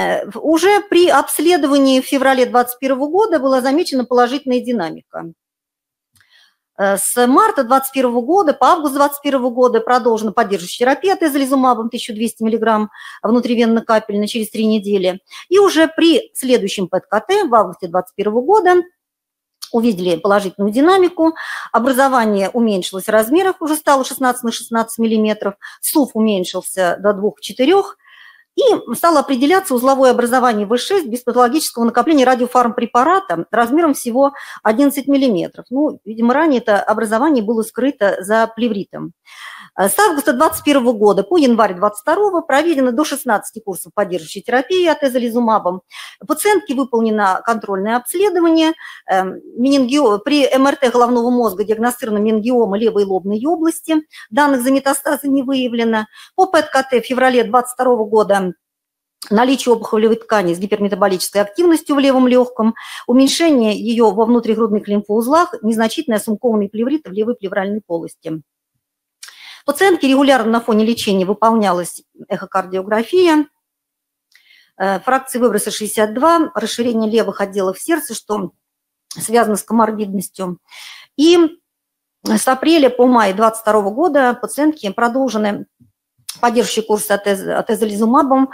уже при обследовании в феврале 2021 года была замечена положительная динамика. С марта 2021 года по август 2021 года продолжена поддерживающая терапия атезолизумабом 1200 мг внутривенно-капельно через 3 недели. И уже при следующем ПЭТ-КТ в августе 2021 года увидели положительную динамику, образование уменьшилось в размерах, уже стало 16 на 16 мм, СУФ уменьшился до 2-4, и стало определяться узловое образование В6 без патологического накопления радиофармпрепарата размером всего 11 мм. Ну, видимо, ранее это образование было скрыто за плевритом. С августа 2021 года по январь 2022 проведено до 16 курсов поддерживающей терапии атезолизумабом. Пациентке выполнено контрольное обследование. При МРТ головного мозга диагностирована менингиома левой лобной области. Данных за метастазы не выявлено. По ПЭТ-КТ в феврале 2022 года наличие опухолевой ткани с гиперметаболической активностью в левом легком, уменьшение ее во внутригрудных лимфоузлах, незначительный асумкованный плеврит в левой плевральной полости. Пациентке регулярно на фоне лечения выполнялась эхокардиография, фракции выброса 62, расширение левых отделов сердца, что связано с коморбидностью. И с апреля по май 2022 года пациентки продолжены поддерживающие курсы атезолизумабом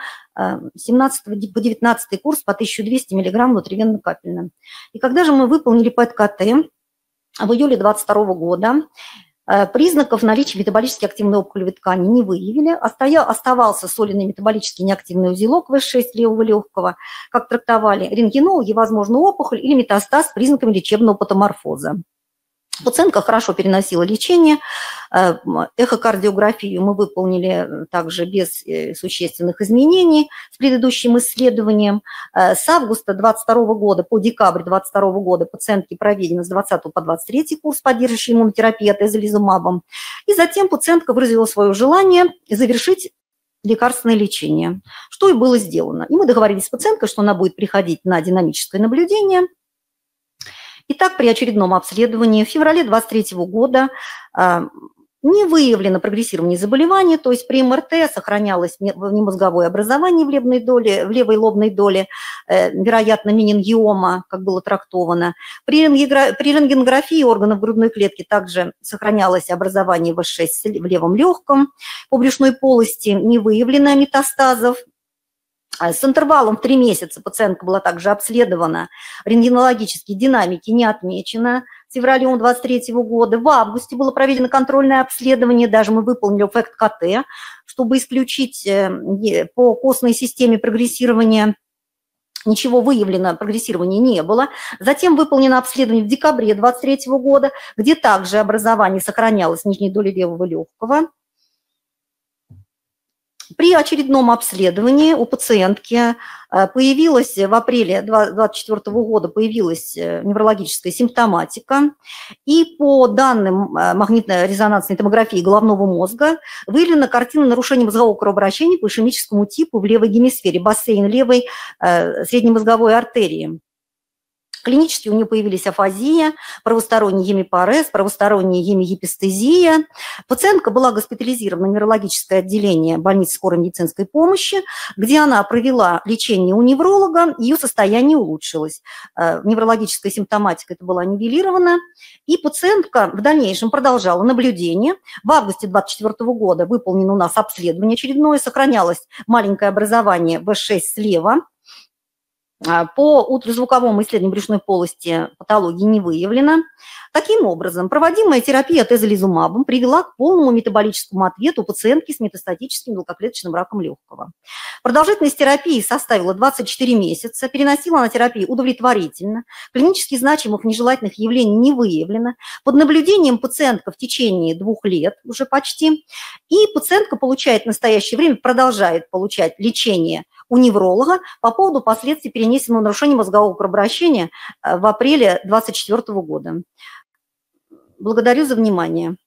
17 по 19 курс по 1200 мг внутривенно-капельно. И когда же мы выполнили ПЭТ-КТ, в июле 2022 года признаков наличия метаболически активной опухолевой ткани не выявили. Оставался соленый метаболически неактивный узелок В6 левого легкого, как трактовали рентгенологи, возможно, опухоль или метастаз с признаками лечебного патоморфоза. Пациентка хорошо переносила лечение. Эхокардиографию мы выполнили также без существенных изменений с предыдущим исследованием. С августа 2022 года по декабрь 2022 года пациентке проведено с 20 по 23 курс поддерживающей иммунотерапии атезолизумабом. И затем пациентка выразила свое желание завершить лекарственное лечение, что и было сделано. И мы договорились с пациенткой, что она будет приходить на динамическое наблюдение. Итак, при очередном обследовании в феврале 2023 года не выявлено прогрессирование заболевания, то есть при МРТ сохранялось внемозговое образование в левой лобной доле, вероятно, менингиома, как было трактовано. При рентгенографии органов грудной клетки также сохранялось образование В6 в левом легком. По брюшной полости не выявлено метастазов. С интервалом в 3 месяца пациентка была также обследована, рентгенологические динамики не отмечено. С февралем 2023 года в августе было проведено контрольное обследование, даже мы выполнили эффект КТ, чтобы исключить по костной системе прогрессирования. Ничего выявлено, прогрессирования не было. Затем выполнено обследование в декабре 2023 года, где также образование сохранялось в нижней доле левого легкого. При очередном обследовании у пациентки появилась в апреле 2024 года появилась неврологическая симптоматика, и по данным магнитно-резонансной томографии головного мозга выявлена картина нарушения мозгового кровообращения по ишемическому типу в левой гемисфере, бассейн левой среднемозговой артерии. Клинически у нее появились афазия, правосторонний гемипарез, правосторонняя гемиепистезия. Пациентка была госпитализирована в неврологическое отделение больницы скорой медицинской помощи, где она провела лечение у невролога, ее состояние улучшилось. Неврологическая симптоматика это была нивелирована, и пациентка в дальнейшем продолжала наблюдение. В августе 2024 года выполнено у нас обследование очередное, сохранялось маленькое образование В6 слева. По ультразвуковому исследованию брюшной полости патологии не выявлено. Таким образом, проводимая терапия атезолизумабом привела к полному метаболическому ответу пациентки с метастатическим мелкоклеточным раком легкого. Продолжительность терапии составила 24 месяца, переносила на терапию удовлетворительно, клинически значимых нежелательных явлений не выявлено, под наблюдением пациентка в течение 2 лет уже почти, и пациентка получает в настоящее время, продолжает получать лечение у невролога по поводу последствий перенесенного нарушения мозгового кровообращения в апреле 2024 года. Благодарю за внимание.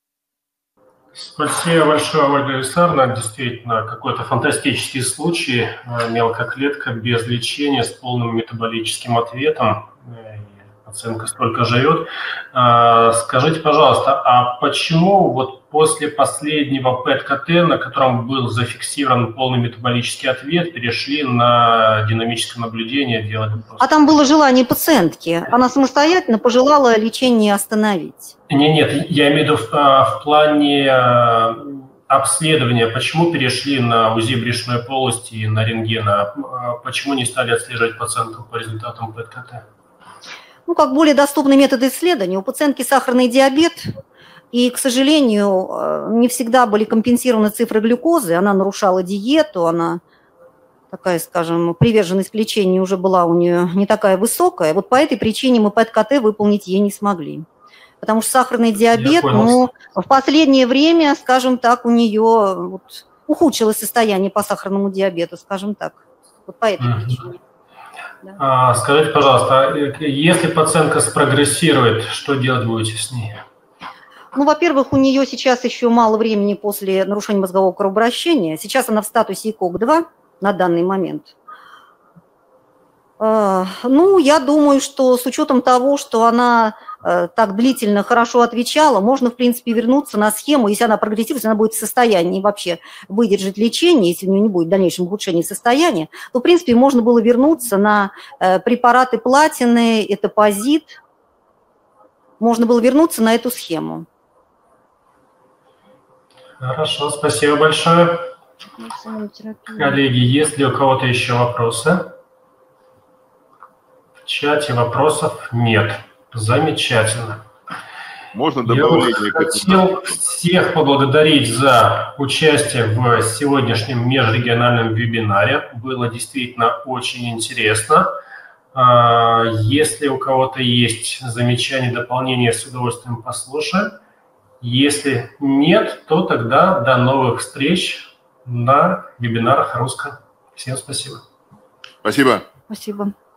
Спасибо большое, Ольга Александровна. Действительно, какой-то фантастический случай. Мелкоклетка без лечения с полным метаболическим ответом. Пациентка столько живет. Скажите, пожалуйста, а почему вот после последнего ПЭТ-КТ, на котором был зафиксирован полный метаболический ответ, перешли на динамическое наблюдение? А там было желание пациентки. Она самостоятельно пожелала лечение остановить. Нет, я имею в виду в плане обследования. Почему перешли на УЗИ брюшной полости и на рентген? Почему не стали отслеживать пациентов по результатам ПЭТ-КТ? Ну, как более доступный метод исследования. У пациентки сахарный диабет, и, к сожалению, не всегда были компенсированы цифры глюкозы. Она нарушала диету, она такая, скажем, приверженность к лечению уже была у нее не такая высокая. Вот по этой причине мы ПЭТ-КТ выполнить ей не смогли. Потому что сахарный диабет, ну, в последнее время, скажем так, у нее вот ухудшилось состояние по сахарному диабету, скажем так. Вот по этой причине. Да. Скажите, пожалуйста, если пациентка спрогрессирует, что делать будете с ней? Ну, во-первых, у нее сейчас еще мало времени после нарушения мозгового кровообращения. Сейчас она в статусе ИКОК-2 на данный момент. Ну, я думаю, что с учетом того, что она так длительно хорошо отвечала, можно, в принципе, вернуться на схему. Если она прогрессирует, если она будет в состоянии вообще выдержать лечение, если у нее не будет в дальнейшем ухудшения состояния, то, в принципе, можно было вернуться на препараты платины, этапозит. Можно было вернуться на эту схему. Хорошо, спасибо большое. Коллеги, есть ли у кого-то еще вопросы? В чате вопросов нет. Замечательно. Можно добавление? Я хотел всех поблагодарить за участие в сегодняшнем межрегиональном вебинаре. Было действительно очень интересно. Если у кого-то есть замечания, дополнения, с удовольствием послушаю. Если нет, то тогда до новых встреч на вебинарах русском. Всем спасибо. Спасибо. Спасибо.